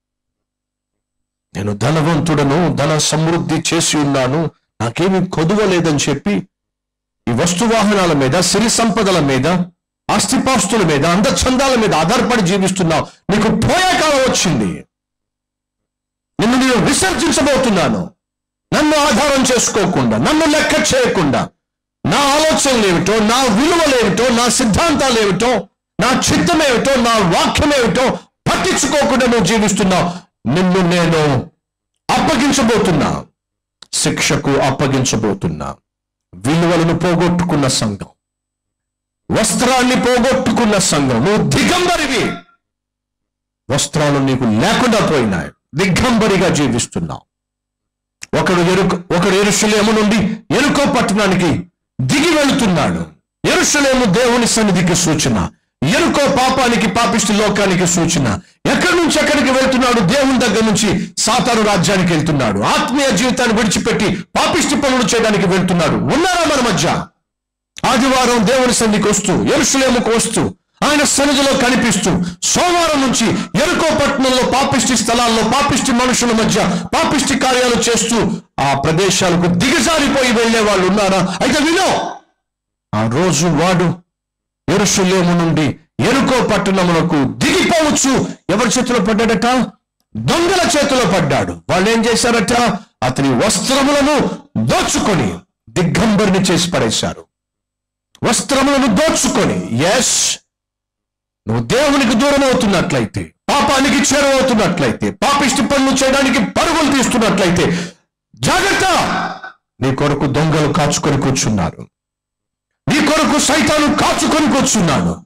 Speaker 1: నేను ధనవంతుడను, ధన సమృద్ధి చేసి ఉన్నాను, నాకేమీ కొదువలేదని చెప్పి ఈ వస్తు వాహనాల మీద, సిరి సంపదల మీద, ఆస్తిపాస్తుల మీద, అందచందాల మీద ఆధారపడి జీవిస్తున్నావు. నీకు పోయే కాలం వచ్చింది. నిన్ను నేను విసర్జించబోతున్నాను. నన్ను ఆధారం చేసుకోకుండా, నన్ను లెక్క చేయకుండా, నా ఆలోచనలు ఏమిటో, నా విలువలేమిటో, నా సిద్ధాంతాలు ఏమిటో, నా చిత్తం ఏమిటో, నా వాక్యం ఏమిటో పట్టించుకోకుండా నువ్వు జీవిస్తున్నావు. నిన్ను నేను అప్పగించబోతున్నా, శిక్షకు అప్పగించబోతున్నా. విలువలను పోగొట్టుకున్న సంఘం, వస్త్రాన్ని పోగొట్టుకున్న సంఘం. నువ్వు దిగంబరివి, వస్త్రాలు నీకు లేకుండా పోయినాయి, దిగంబరిగా జీవిస్తున్నావు. ఒకడు ఎరుక ఒకడు యెరూషలేము నుండి యెరికో పట్టణానికి దిగి వెళుతున్నాడు. యెరూషలేము దేవుని సన్నిధికి సూచన, యెరికో పాపానికి, పాపిష్టి లోకానికి సూచన. ఎక్కడి నుంచి ఎక్కడికి వెళ్తున్నాడు? దేవుని దగ్గర నుంచి సాతాను రాజ్యానికి వెళ్తున్నాడు. ఆత్మీయ జీవితాన్ని విడిచిపెట్టి పాపిష్టి పనులు చేయడానికి వెళ్తున్నాడు. ఉన్నారా మన మధ్య? ఆదివారం దేవుని సన్నిధికి వస్తూ, యెరూషలేముకు వస్తూ, ఆయన సన్నిధిలో కనిపిస్తూ, సోమవారం నుంచి యెరికో పట్టణంలో పాపిష్టి స్థలాల్లో పాపిష్టి మనుషుల మధ్య పాపిష్టి కార్యాలు చేస్తూ ఆ ప్రదేశాలకు దిగజారిపోయి వెళ్లే వాళ్ళు ఉన్నారా? అయితే వినో, ఆ రోజు వాడు యెరూషలేము నుండి యెరికో పట్టణములకు దిగిపోవచ్చు. ఎవరి చేతిలో పడ్డాడట? దొంగల చేతిలో పడ్డాడు. వాళ్ళు ఏం చేశారట? అతని వస్త్రములను దోచుకొని దిగంబరిని చేసి పడేశారు. వస్త్రములను దోచుకొని. ఎస్, నువ్వు దేవునికి దూరం అవుతున్నట్లయితే, పాపానికి చేరువవుతున్నట్లయితే, పాపిష్టి పనులు చేయడానికి పరుగులు తీస్తున్నట్లయితే జాగ్రత్త. నీ కొరకు దొంగలు కాచుకొని కూర్చున్నారు, నీ కొరకు సైతాను కాచుకొని కూర్చున్నాడు.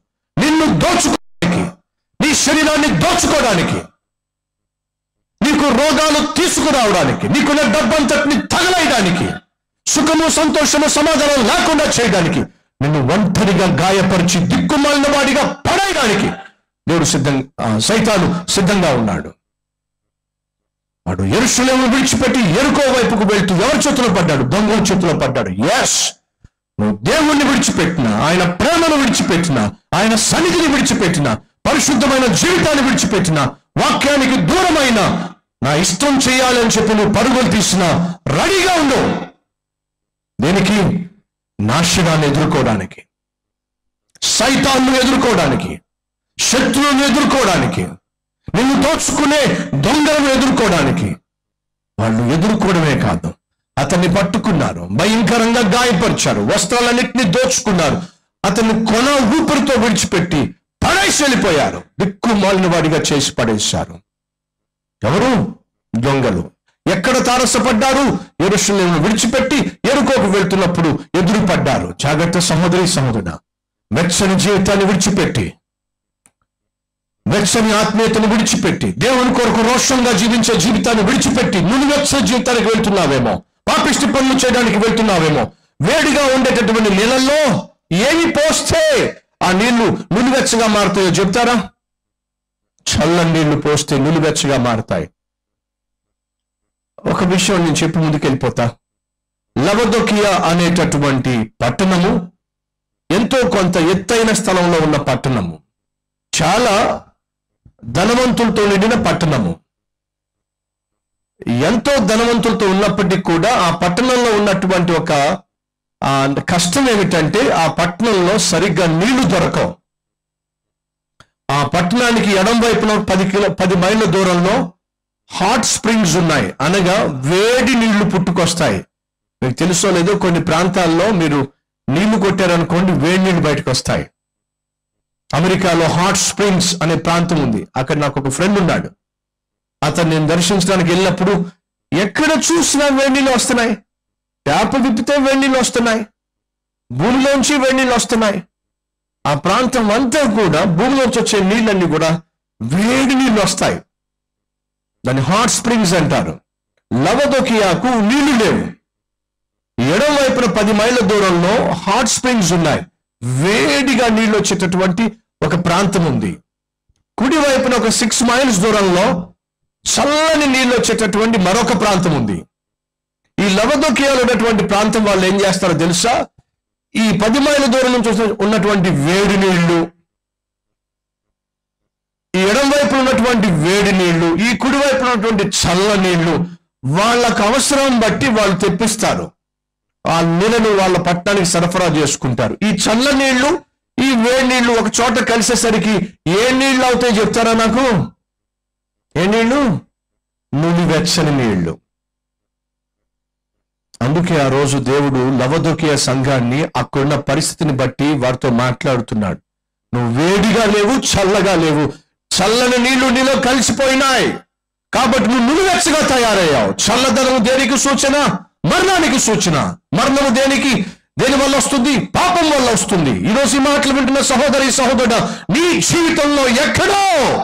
Speaker 1: నిన్ను దోచుకోవడానికి, నీ శరీరాన్ని దోచుకోవడానికి, నీకు రోగాలు తీసుకురావడానికి, నీకున్న డబ్బంతటిని తగలేయడానికి, సుఖము సంతోషము సమాధానం లేకుండా చేయడానికి, నిన్ను ఒంటరిగా గాయపరిచి దిక్కుమాలిన వాడిగా పడేయడానికి దేవుడు సిద్ధంగా సైతాను సిద్ధంగా ఉన్నాడు. వాడు యెరూషలేమును విడిచిపెట్టి యెరికో వైపుకు వెళ్తూ ఎవరి చేతిలో పడ్డాడు? దొంగల చేతిలో పడ్డాడు. ఎస్, నువ్వు దేవుణ్ణి విడిచిపెట్టినా, ఆయన ప్రేమను విడిచిపెట్టినా, ఆయన సన్నిధిని విడిచిపెట్టినా, పరిశుద్ధమైన జీవితాన్ని విడిచిపెట్టినా, వాక్యానికి దూరమైన నా ఇష్టం చేయాలి అని చెప్పి నువ్వు పరుగులు తీసినా రెడీగా ఉండు. దేనికి? నాశనాన్ని ఎదుర్కోవడానికి, సైతాన్ని ఎదుర్కోవడానికి, శత్రువులను ఎదుర్కోవడానికి, నిన్ను దోచుకునే దొంగలను ఎదుర్కోవడానికి. వాళ్ళు ఎదుర్కోవడమే కాదు, అతన్ని పట్టుకున్నారు, భయంకరంగా గాయపరిచారు, వస్త్రాలన్నింటినీ దోచుకున్నారు, అతన్ని కొన ఊపిరితో విడిచిపెట్టి పడేసి వెళ్ళిపోయారు. దిక్కు మాలిన వాడిగా చేసి పడేశారు. ఎవరు? దొంగలు. ఎక్కడ తారసపడ్డారు? యెరూషలేమును విడిచిపెట్టి యెరికోకు వెళ్తున్నప్పుడు ఎదురు పడ్డారు. జాగ్రత్త సహోదరి సహోదరుడా, వెచ్చని జీవితాన్ని విడిచిపెట్టి, వెచ్చని ఆత్మీయతను విడిచిపెట్టి, దేవుని కొరకు రోషంగా జీవించే జీవితాన్ని విడిచిపెట్టి నులివెచ్చని జీవితానికి వెళ్తున్నావేమో, పాపిష్టి పనులు చేయడానికి వెళ్తున్నావేమో. వేడిగా ఉండేటటువంటి నీళ్ళల్లో ఏమి పోస్తే ఆ నీళ్లు నులివెచ్చగా మారుతాయో చెప్తారా? చల్లని నీళ్లు పోస్తే నులివెచ్చగా మారుతాయి. ఒక విషయం నేను చెప్పి ముందుకెళ్ళిపోతా. లవదొకియా అనేటటువంటి పట్టణము ఎంతో కొంత ఎత్తైన స్థలంలో ఉన్న పట్టణము, చాలా ధనవంతులతో నిండిన పట్టణము. ఎంతో ధనవంతులతో ఉన్నప్పటికీ కూడా ఆ పట్టణంలో ఉన్నటువంటి ఒక కష్టం ఏమిటంటే, ఆ పట్టణంలో సరిగ్గా నీళ్లు దొరకవు. ఆ పట్టణానికి ఎడం వైపున పది కిలో పది మైళ్ళ దూరంలో హాట్ స్ప్రింగ్స్ ఉన్నాయి, అనగా వేడి నీళ్లు పుట్టుకొస్తాయి. మీకు తెలుసో లేదో, కొన్ని ప్రాంతాల్లో మీరు నీళ్లు కొట్టారనుకోండి, వేడి నీళ్లు బయటకు వస్తాయి. అమెరికాలో హాట్ స్ప్రింగ్స్ అనే ప్రాంతం ఉంది. అక్కడ నాకు ఒక ఫ్రెండ్ ఉన్నాడు. అతను నేను దర్శించడానికి వెళ్ళినప్పుడు ఎక్కడ చూసినా వేడి నీళ్ళు వస్తున్నాయి, ట్యాప్ విప్పితే వేడి నీళ్ళు వస్తున్నాయి, భూమిలోంచి వేడి నీళ్ళు వస్తున్నాయి. ఆ ప్రాంతం అంతా కూడా భూమిలోంచి వచ్చే నీళ్ళన్నీ కూడా వేడి నీళ్ళు వస్తాయి. దాన్ని హాట్ స్ప్రింగ్స్ అంటారు. లవదొకియాకు నీళ్లు లేవు. ఎడం వైపున పది మైళ్ళ దూరంలో హాట్ స్ప్రింగ్స్ ఉన్నాయి, వేడిగా నీళ్ళు వచ్చేటటువంటి ఒక ప్రాంతం ఉంది. కుడి వైపున ఒక సిక్స్ మైల్స్ దూరంలో చల్లని నీళ్ళు వచ్చేటటువంటి మరొక ప్రాంతం ఉంది. ఈ లవదొకియాలో ఉన్నటువంటి ప్రాంతం వాళ్ళు ఏం చేస్తారో తెలుసా? ఈ పది మైళ్ళ దూరం నుంచి ఉన్నటువంటి వేడి నీళ్లు, ఈ ఎడం వైపు ఉన్నటువంటి వేడి నీళ్లు, ఈ కుడి వైపు ఉన్నటువంటి చల్ల నీళ్లు వాళ్ళకు అవసరం బట్టి వాళ్ళు తెప్పిస్తారు. ఆ నీళ్ళను వాళ్ళ పట్టణానికి సరఫరా చేసుకుంటారు. ఈ చల్ల నీళ్లు, ఈ వేడి నీళ్లు ఒక చోట కలిసేసరికి ఏ నీళ్లు అవుతాయి చెప్తారా నాకు? ఏ నీళ్లు? నులివెచ్చని నీళ్లు. అందుకే ఆ రోజు దేవుడు లవదొకియా సంఘాన్ని అక్కడున్న పరిస్థితిని బట్టి వారితో మాట్లాడుతున్నాడు. నువ్వు వేడిగా లేవు, చల్లగా లేవు, చల్లని నీళ్లు నీలో కలిసిపోయినాయి కాబట్టి నువ్వు నులివెచ్చగా తయారయ్యావు. చల్లదనము దేనికి సూచన? మరణానికి సూచన. మరణము దేనికి దేని వల్ల వస్తుంది? పాపం వల్ల వస్తుంది. ఈరోజు ఈ మాటలు వింటున్న సహోదరి సహోదరుడా, నీ జీవితంలో ఎక్కడో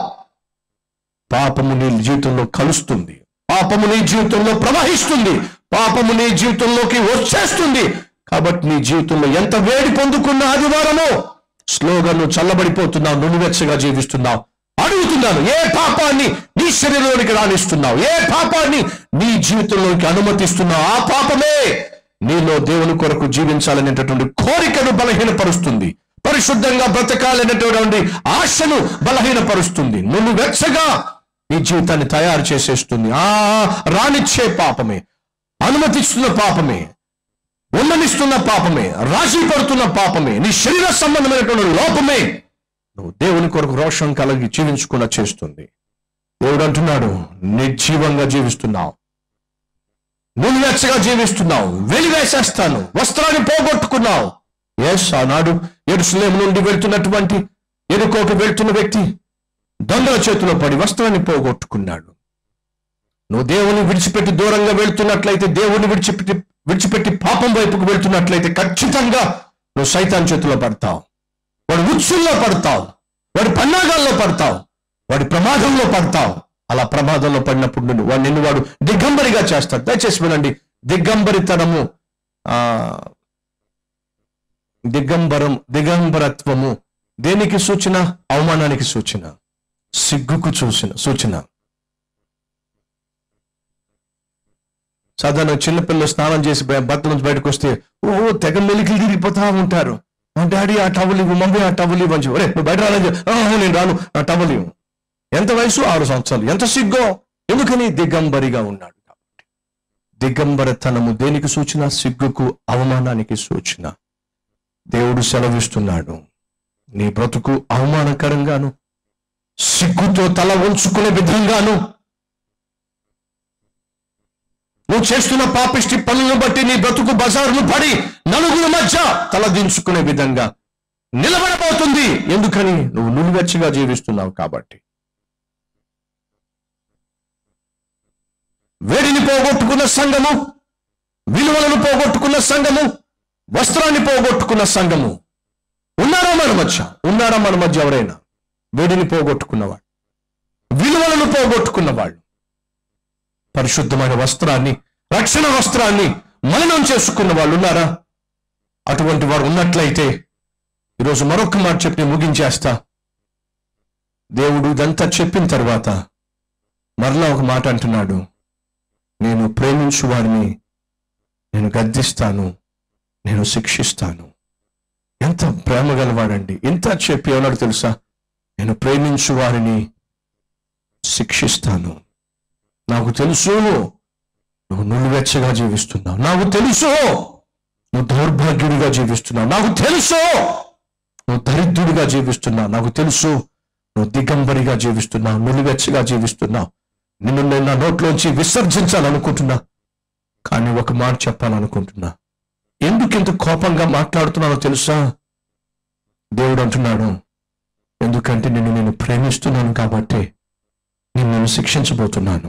Speaker 1: పాపము నీ జీవితంలో కలుస్తుంది, పాపము నీ జీవితంలో ప్రవహిస్తుంది, పాపము నీ జీవితంలోకి వచ్చేస్తుంది. కాబట్టి నీ జీవితంలో ఎంత వేడి పొందుకున్న ఆదివారమో స్లోగా నువ్వు చల్లబడిపోతున్నావు, నులివెచ్చగా జీవిస్తున్నావు. అడుగుతున్నాను, ఏ పాపాన్ని నీ శరీరంలోనికి రాణిస్తున్నావు? ఏ పాపాన్ని నీ జీవితంలోకి అనుమతిస్తున్నావు? ఆ పాపమే నీలో దేవుని కొరకు జీవించాలనేటటువంటి కోరికను బలహీనపరుస్తుంది, పరిశుద్ధంగా బ్రతకాలనేటటువంటి ఆశను బలహీనపరుస్తుంది, నువ్వు వెచ్చగా నీ జీవితాన్ని తయారు చేసేస్తుంది. ఆ రానిచ్చే పాపమే, అనుమతిస్తున్న పాపమే, ఉమ్మనిస్తున్న పాపమే, రాజీ పడుతున్న పాపమే, నీ శరీర సంబంధమైనటువంటి లోపమే నువ్వు దేవుని కొరకు రోషం కలిగి జీవించకుండా చేస్తుంది. దేవుడు అంటున్నాడు, నిర్జీవంగా జీవిస్తున్నావు, నులివెచ్చగా జీవిస్తున్నావు, వెలివేసేస్తాను, వస్త్రాన్ని పోగొట్టుకున్నావు. ఎస్, ఆనాడు యెరూషలేము నుండి వెళ్తున్నటువంటి యెరికోకు వెళ్తున్న వ్యక్తి దొంగల చేతిలో పడి వస్త్రాన్ని పోగొట్టుకున్నాడు. నువ్వు దేవుని విడిచిపెట్టి దూరంగా వెళ్తున్నట్లయితే, దేవుని విడిచిపెట్టి విడిచిపెట్టి పాపం వైపుకు వెళ్తున్నట్లయితే ఖచ్చితంగా నువ్వు సైతాన్ చేతిలో పడతావు. వాడి ఉచ్చుల్లో పడతావు, వాడి పన్నాగాల్లో పడతావు, వాడి ప్రమాదంలో పడతావు. అలా ప్రమాదంలో పడినప్పుడు నిన్ను వాడు నిన్ను వాడు దిగంబరిగా చేస్తాడు. దయచేసి వినండి, దిగంబరితనము ఆ దిగంబరం దిగంబరత్వము దేనికి సూచన? అవమానానికి సూచన, సిగ్గుకు సూచన సూచన సాధారణ చిన్నపిల్లలు స్నానం చేసి భర్త నుంచి బయటకు వస్తే ఓ తెగ మెలికలు తిరిగిపోతా ఉంటారు. మా డాడీ ఆ టవల్ ఇవ్వు, మమ్మీ ఆ టవల్ ఇవ్వు అని చెప్పి, ఒరే నువ్వు బయట రాలని చెప్పి, నేను రాను ఆ టవల్ ఇవ్వు. ఎంత వయసు? ఆరు సంవత్సరాలు. ఎంత సిగ్గో! ఎందుకని? దిగంబరిగా ఉన్నాడు కాబట్టి. దిగంబరతనము దేనికి సూచన? సిగ్గుకు, అవమానానికి సూచన. దేవుడు సెలవిస్తున్నాడు, నీ బ్రతుకు అవమానకరంగాను, సిగ్గుతో తల ఉంచుకునే విధంగాను, నువ్వు చేస్తున్న పాపిష్టి పనులను బట్టి నీ బ్రతుకు బజారును పడి నలుగురు మధ్య తల దించుకునే విధంగా నిలబడబోతుంది. ఎందుకని? నువ్వు నులివెచ్చగా జీవిస్తున్నావు కాబట్టి. వేడిని పోగొట్టుకున్న సంఘము, విలువలను పోగొట్టుకున్న సంఘము, వస్త్రాన్ని పోగొట్టుకున్న సంఘము ఉన్నారా మన మధ్య? ఉన్నారా మన మధ్య ఎవరైనా? వేడిని పోగొట్టుకున్నవాడు, విలువలను పోగొట్టుకున్నవాళ్ళు, పరిశుద్ధమైన వస్త్రాన్ని, రక్షణ వస్త్రాన్ని మలినం చేసుకున్న వాళ్ళు ఉన్నారా? అటువంటి వారు ఉన్నట్లయితే ఈరోజు మరొక మాట చెప్పి ముగించేస్తా. దేవుడు ఇదంతా చెప్పిన తర్వాత మరలా ఒక మాట అంటున్నాడు, నేను ప్రేమించు వారిని నేను గద్దిస్తాను, నేను శిక్షిస్తాను. ఎంత ప్రేమ గలవాడండి! ఇంత చెప్పి ఏమన్నాడు తెలుసా? నేను ప్రేమించు వారిని శిక్షిస్తాను. నాకు తెలుసు నువ్వు నులివెచ్చగా జీవిస్తున్నావు, నాకు తెలుసు నువ్వు దౌర్భాగ్యుడిగా జీవిస్తున్నావు, నాకు తెలుసు నువ్వు దరిద్రుడిగా జీవిస్తున్నావు, నాకు తెలుసు నువ్వు దిగంబరిగా జీవిస్తున్నావు, నులివెచ్చగా జీవిస్తున్నావు. నిన్ను నేను నా నోట్లోంచి విసర్జించాలనుకుంటున్నా, కానీ ఒక మాట చెప్పాలనుకుంటున్నా. ఎందుకు ఇంత కోపంగా మాట్లాడుతున్నానో తెలుసా? దేవుడు అంటున్నాడు, ఎందుకంటే నిన్ను నేను ప్రేమిస్తున్నాను కాబట్టి నిన్ను నేను శిక్షించబోతున్నాను.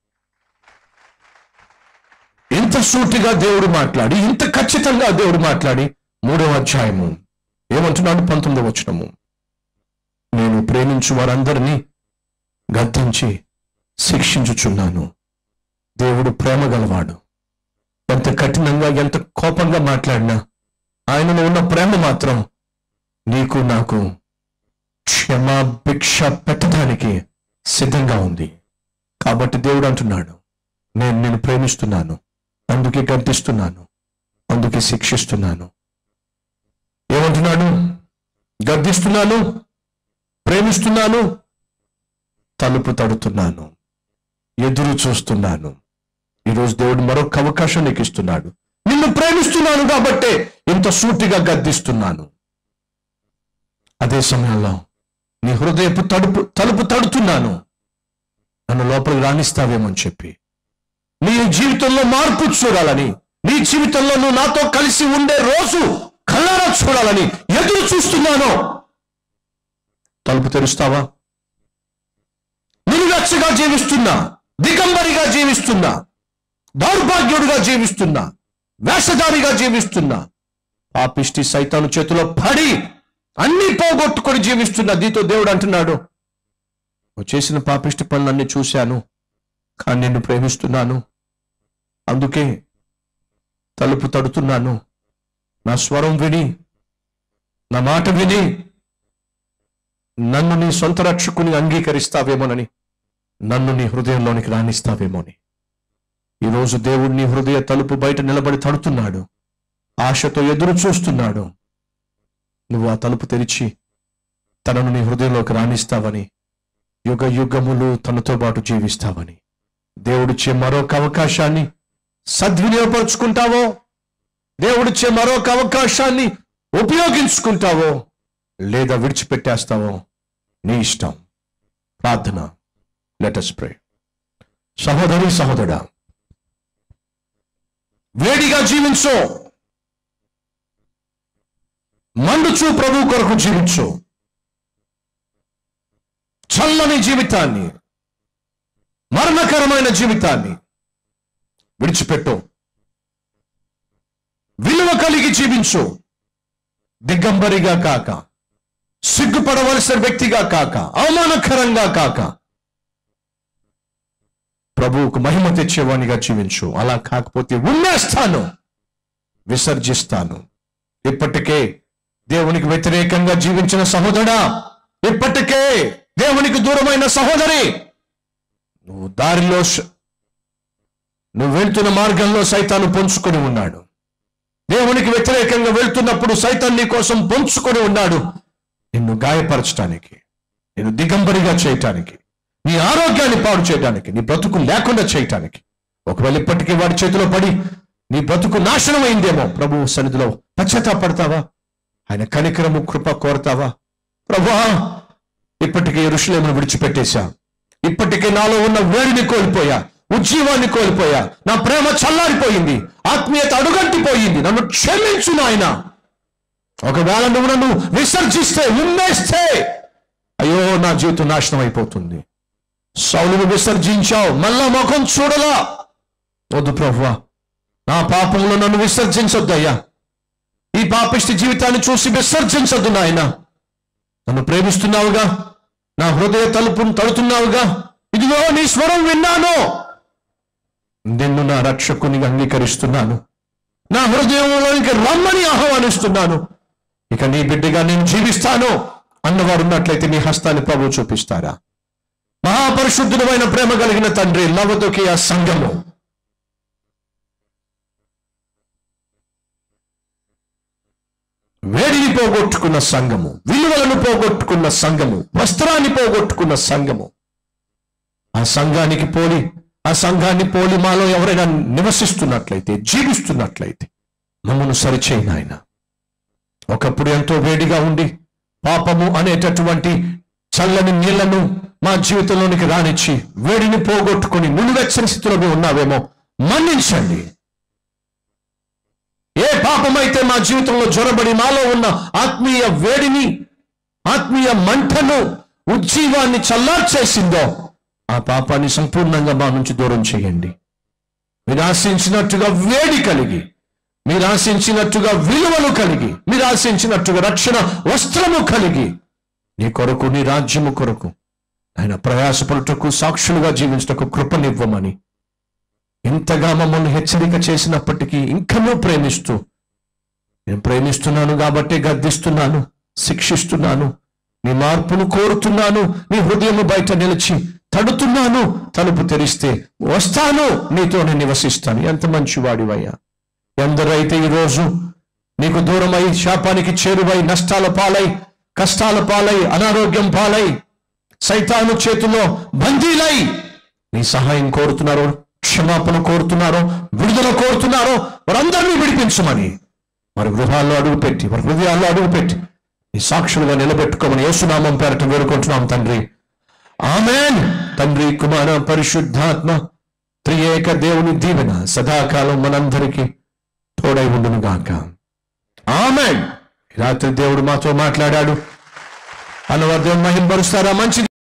Speaker 1: ఇంత సూటిగా దేవుడు మాట్లాడి, ఇంత ఖచ్చితంగా దేవుడు మాట్లాడి మూడవ అధ్యాయము ఏమంటున్నాడు? పంతొమ్మిదవ వచనము, నేను ప్రేమించు వారందరినీ గద్దించి శిక్షించుచున్నాను. దేవుడు ప్రేమ గలవాడు. ఎంత కఠినంగా, ఎంత కోపంగా మాట్లాడినా ఆయనలో ఉన్న ప్రేమ మాత్రం నీకు నాకు క్షమాభిక్ష పెట్టడానికి సిద్ధంగా ఉంది. కాబట్టి దేవుడు అంటున్నాడు, నేను నిన్ను ప్రేమిస్తున్నాను, అందుకే గద్దిస్తున్నాను, అందుకే శిక్షిస్తున్నాను. ఏమంటున్నాడు? గద్దిస్తున్నాను, ప్రేమిస్తున్నాను, తలుపు తడుతున్నాను, ఎదురు చూస్తున్నాను. ఈరోజు దేవుడు మరొక అవకాశం నీకు ఇస్తున్నాడు. నిన్ను ప్రేమిస్తున్నాను కాబట్టే ఇంత సూటిగా గద్దిస్తున్నాను. అదే సమయంలో నీ హృదయపు తడుపు తలుపు తడుతున్నాను, నన్ను లోపలికి రాణిస్తావేమని చెప్పి, నీ జీవితంలో మార్పు చూడాలని, నీ జీవితంలో నువ్వు నాతో కలిసి ఉండే రోజు కళ్ళారా చూడాలని ఎదురు చూస్తున్నాను. తలుపు తెరుస్తావా? నిలువెచ్చగా జీవిస్తున్నా, దిగంబరిగా జీవిస్తున్నా, దౌర్భాగ్యుడిగా జీవిస్తున్నా, వేషధారిగా జీవిస్తున్నా, పాపిష్టి సైతాను చేతిలో పడి అన్ని పోగొట్టుకొని జీవిస్తున్నా. దీంతో దేవుడు అంటున్నాడు, నువ్వు చేసిన పాపిష్టి పనులన్నీ చూశాను, కానీ నిన్ను ప్రేమిస్తున్నాను, అందుకే తలుపు తడుతున్నాను. నా స్వరం విని, నా మాట విని నన్ను నీ సొంత రక్షకుని అంగీకరిస్తావేమోనని, నన్ను నీ హృదయంలోనికి రాణిస్తావేమోని. ఈరోజు దేవుడు నీ హృదయ తలుపు బయట నిలబడి తడుతున్నాడు, ఆశతో ఎదురు చూస్తున్నాడు. నువ్వు ఆ తలుపు తెరిచి తనను నీ హృదయంలోకి రాణిస్తావని, యుగ యుగములు తనతో పాటు జీవిస్తావని. దేవుడిచ్చే మరొక అవకాశాన్ని సద్వినియోగపరుచుకుంటావో, దేవుడిచ్చే మరొక అవకాశాన్ని ఉపయోగించుకుంటావో, లేదా విడిచిపెట్టేస్తావో నీ ఇష్టం. ప్రార్థన. Let us pray. సహోదరి సహోదరా, వేడిగా జీవించు, మండుచు ప్రభు కొరకు జీవించు. చల్లని జీవితాన్ని, మరణకరమైన జీవితాన్ని విడిచిపెట్టు. విలువ కలిగి జీవించు, దిగంబరిగా కాక, సిగ్గుపడవలసిన వ్యక్తిగా కాక, అవమానకరంగా కాక ప్రభువుకు మహిమ తెచ్చేవానిగా జీవించు. అలా కాకపోతే ఉమ్మేస్తాను, విసర్జిస్తాను. ఇప్పటికే దేవునికి వ్యతిరేకంగా జీవించిన సహోదరా, ఇప్పటికే దేవునికి దూరమైన సహోదరి, నువ్వు దారిలో నువ్వు వెళ్తున్న మార్గంలో సైతాను పొంచుకొని ఉన్నాడు. దేవునికి వ్యతిరేకంగా వెళ్తున్నప్పుడు సైతాన్ నీ కోసం పొంచుకొని ఉన్నాడు, నిన్ను గాయపరచడానికి, నిన్ను దిగంబరిగా చేయటానికి, నీ ఆరోగ్యాన్ని పాడు చేయడానికి, నీ బ్రతుకు లేకుండా చేయటానికి. ఒకవేళ ఇప్పటికీ వాడి చేతిలో పడి నీ బ్రతుకు నాశనం అయిందేమో, ప్రభువు సన్నిధిలో పశ్చాత్తాపడతావా? ఆయన కనికరము కృప కోరతావా? ప్రభువా, ఇప్పటికే యెరూషలేమును విడిచిపెట్టేశా, ఇప్పటికే నాలో ఉన్న వేడిని కోల్పోయా, ఉజ్జీవాన్ని కోల్పోయా, నా ప్రేమ చల్లారిపోయింది, ఆత్మీయత అడుగంటిపోయింది, నన్ను క్షమించు నాయన. ఒకవేళ నువ్వు నన్ను విసర్జిస్తే, ఉమ్మేస్తే, అయ్యో నా జీవితం నాశనం అయిపోతుంది. సౌలును విసర్జించావు, మళ్ళా ముఖం చూడలా. వద్దు ప్రభువా, నా పాపంలో నన్ను విసర్జించొద్దయ్యా. ఈ పాపిష్టి జీవితాన్ని చూసి విసర్జించొద్దు నాయన. నన్ను ప్రేమిస్తున్నావుగా, నా హృదయ తలుపును తడుతున్నావుగా, ఇదిగో నీ స్వరం విన్నాను, నిన్ను నా రక్షకునిగా అంగీకరిస్తున్నాను, నా హృదయంలోనికి రమ్మని ఆహ్వానిస్తున్నాను, ఇక నీ బిడ్డగా నేను జీవిస్తాను అన్నవారు ఉన్నట్లయితే నీ హస్తాన్ని ప్రభువు చూపిస్తారా? మహాపరిశుద్ధుడమైన ప్రేమ కలిగిన తండ్రి, లవదొకియ సంఘము వేడిని పోగొట్టుకున్న సంఘము, విలువలను పోగొట్టుకున్న సంఘము, వస్త్రాన్ని పోగొట్టుకున్న సంఘము, ఆ సంఘానికి పోలి ఆ సంఘాన్ని పోలి మాలో ఎవరైనా నివసిస్తున్నట్లయితే, జీవిస్తున్నట్లయితే మమ్మను సరిచేయి నాయన. ఒకప్పుడు ఎంతో వేడిగా ఉండి పాపము అనేటటువంటి చల్లని నీళ్లను మా జీవితంలోనికి రానిచ్చి వేడిని పోగొట్టుకుని నులివెచ్చని స్థితిలో ఉన్నావేమో, మన్నించండి. ఏ పాపమైతే మా జీవితంలో జ్వరబడి మాలో ఉన్న ఆత్మీయ వేడిని, ఆత్మీయ మంటను, ఉజ్జీవాన్ని చల్లార్చేసిందో, ఆ పాపాన్ని సంపూర్ణంగా మా నుంచి దూరం చేయండి. మీరు ఆశించినట్టుగా వేడి కలిగి, మీరు ఆశించినట్టుగా విలువలు కలిగి, మీరు ఆశించినట్టుగా రక్షణ వస్త్రము కలిగి, నీ కొరకు, నీ రాజ్యము కొరకు ఆయన ప్రయాసపడుటకు, సాక్షులుగా జీవించటకు కృపనివ్వమని ఇంతగా మమ్మల్ని హెచ్చరిక చేసినప్పటికీ ఇంకనూ ప్రేమిస్తూ, నేను ప్రేమిస్తున్నాను కాబట్టి గద్దిస్తున్నాను, శిక్షిస్తున్నాను, నీ మార్పును కోరుతున్నాను, నీ హృదయము బయట నిలిచి తడుతున్నాను, తలుపు తెరిస్తే వస్తాను, నీతోనే నివసిస్తాను. ఎంత మంచివాడివయ్యా. ఎందరైతే ఈరోజు నీకు దూరమై, శాపానికి చేరువై, నష్టాల పాలై, కష్టాల పాలై, అనారోగ్యం పాలై, సైతాను చేతిలో బందీలై నీ సహాయం కోరుతున్నారో, క్షమాపణ కోరుతున్నారో, విడుదల కోరుతున్నారో, వారందరినీ విడిపించమని వారి గృహాల్లో అడుగుపెట్టి, వారి హృదయాల్లో అడుగుపెట్టి నీ సాక్షులుగా నిలబెట్టుకోమని యేసునామం పేరట వేడుకుంటున్నాం తండ్రి. ఆమేన్. తండ్రి, కుమార, పరిశుద్ధాత్మ త్రియేక దేవుని దీవెన సదాకాలం మనందరికీ తోడై ఉండును గాక. ఆమేన్. రాత్రి దేవుడు మాతో మాట్లాడాడు. అన్నవారు దేవుని మహిమపరుస్తారా? మంచిది.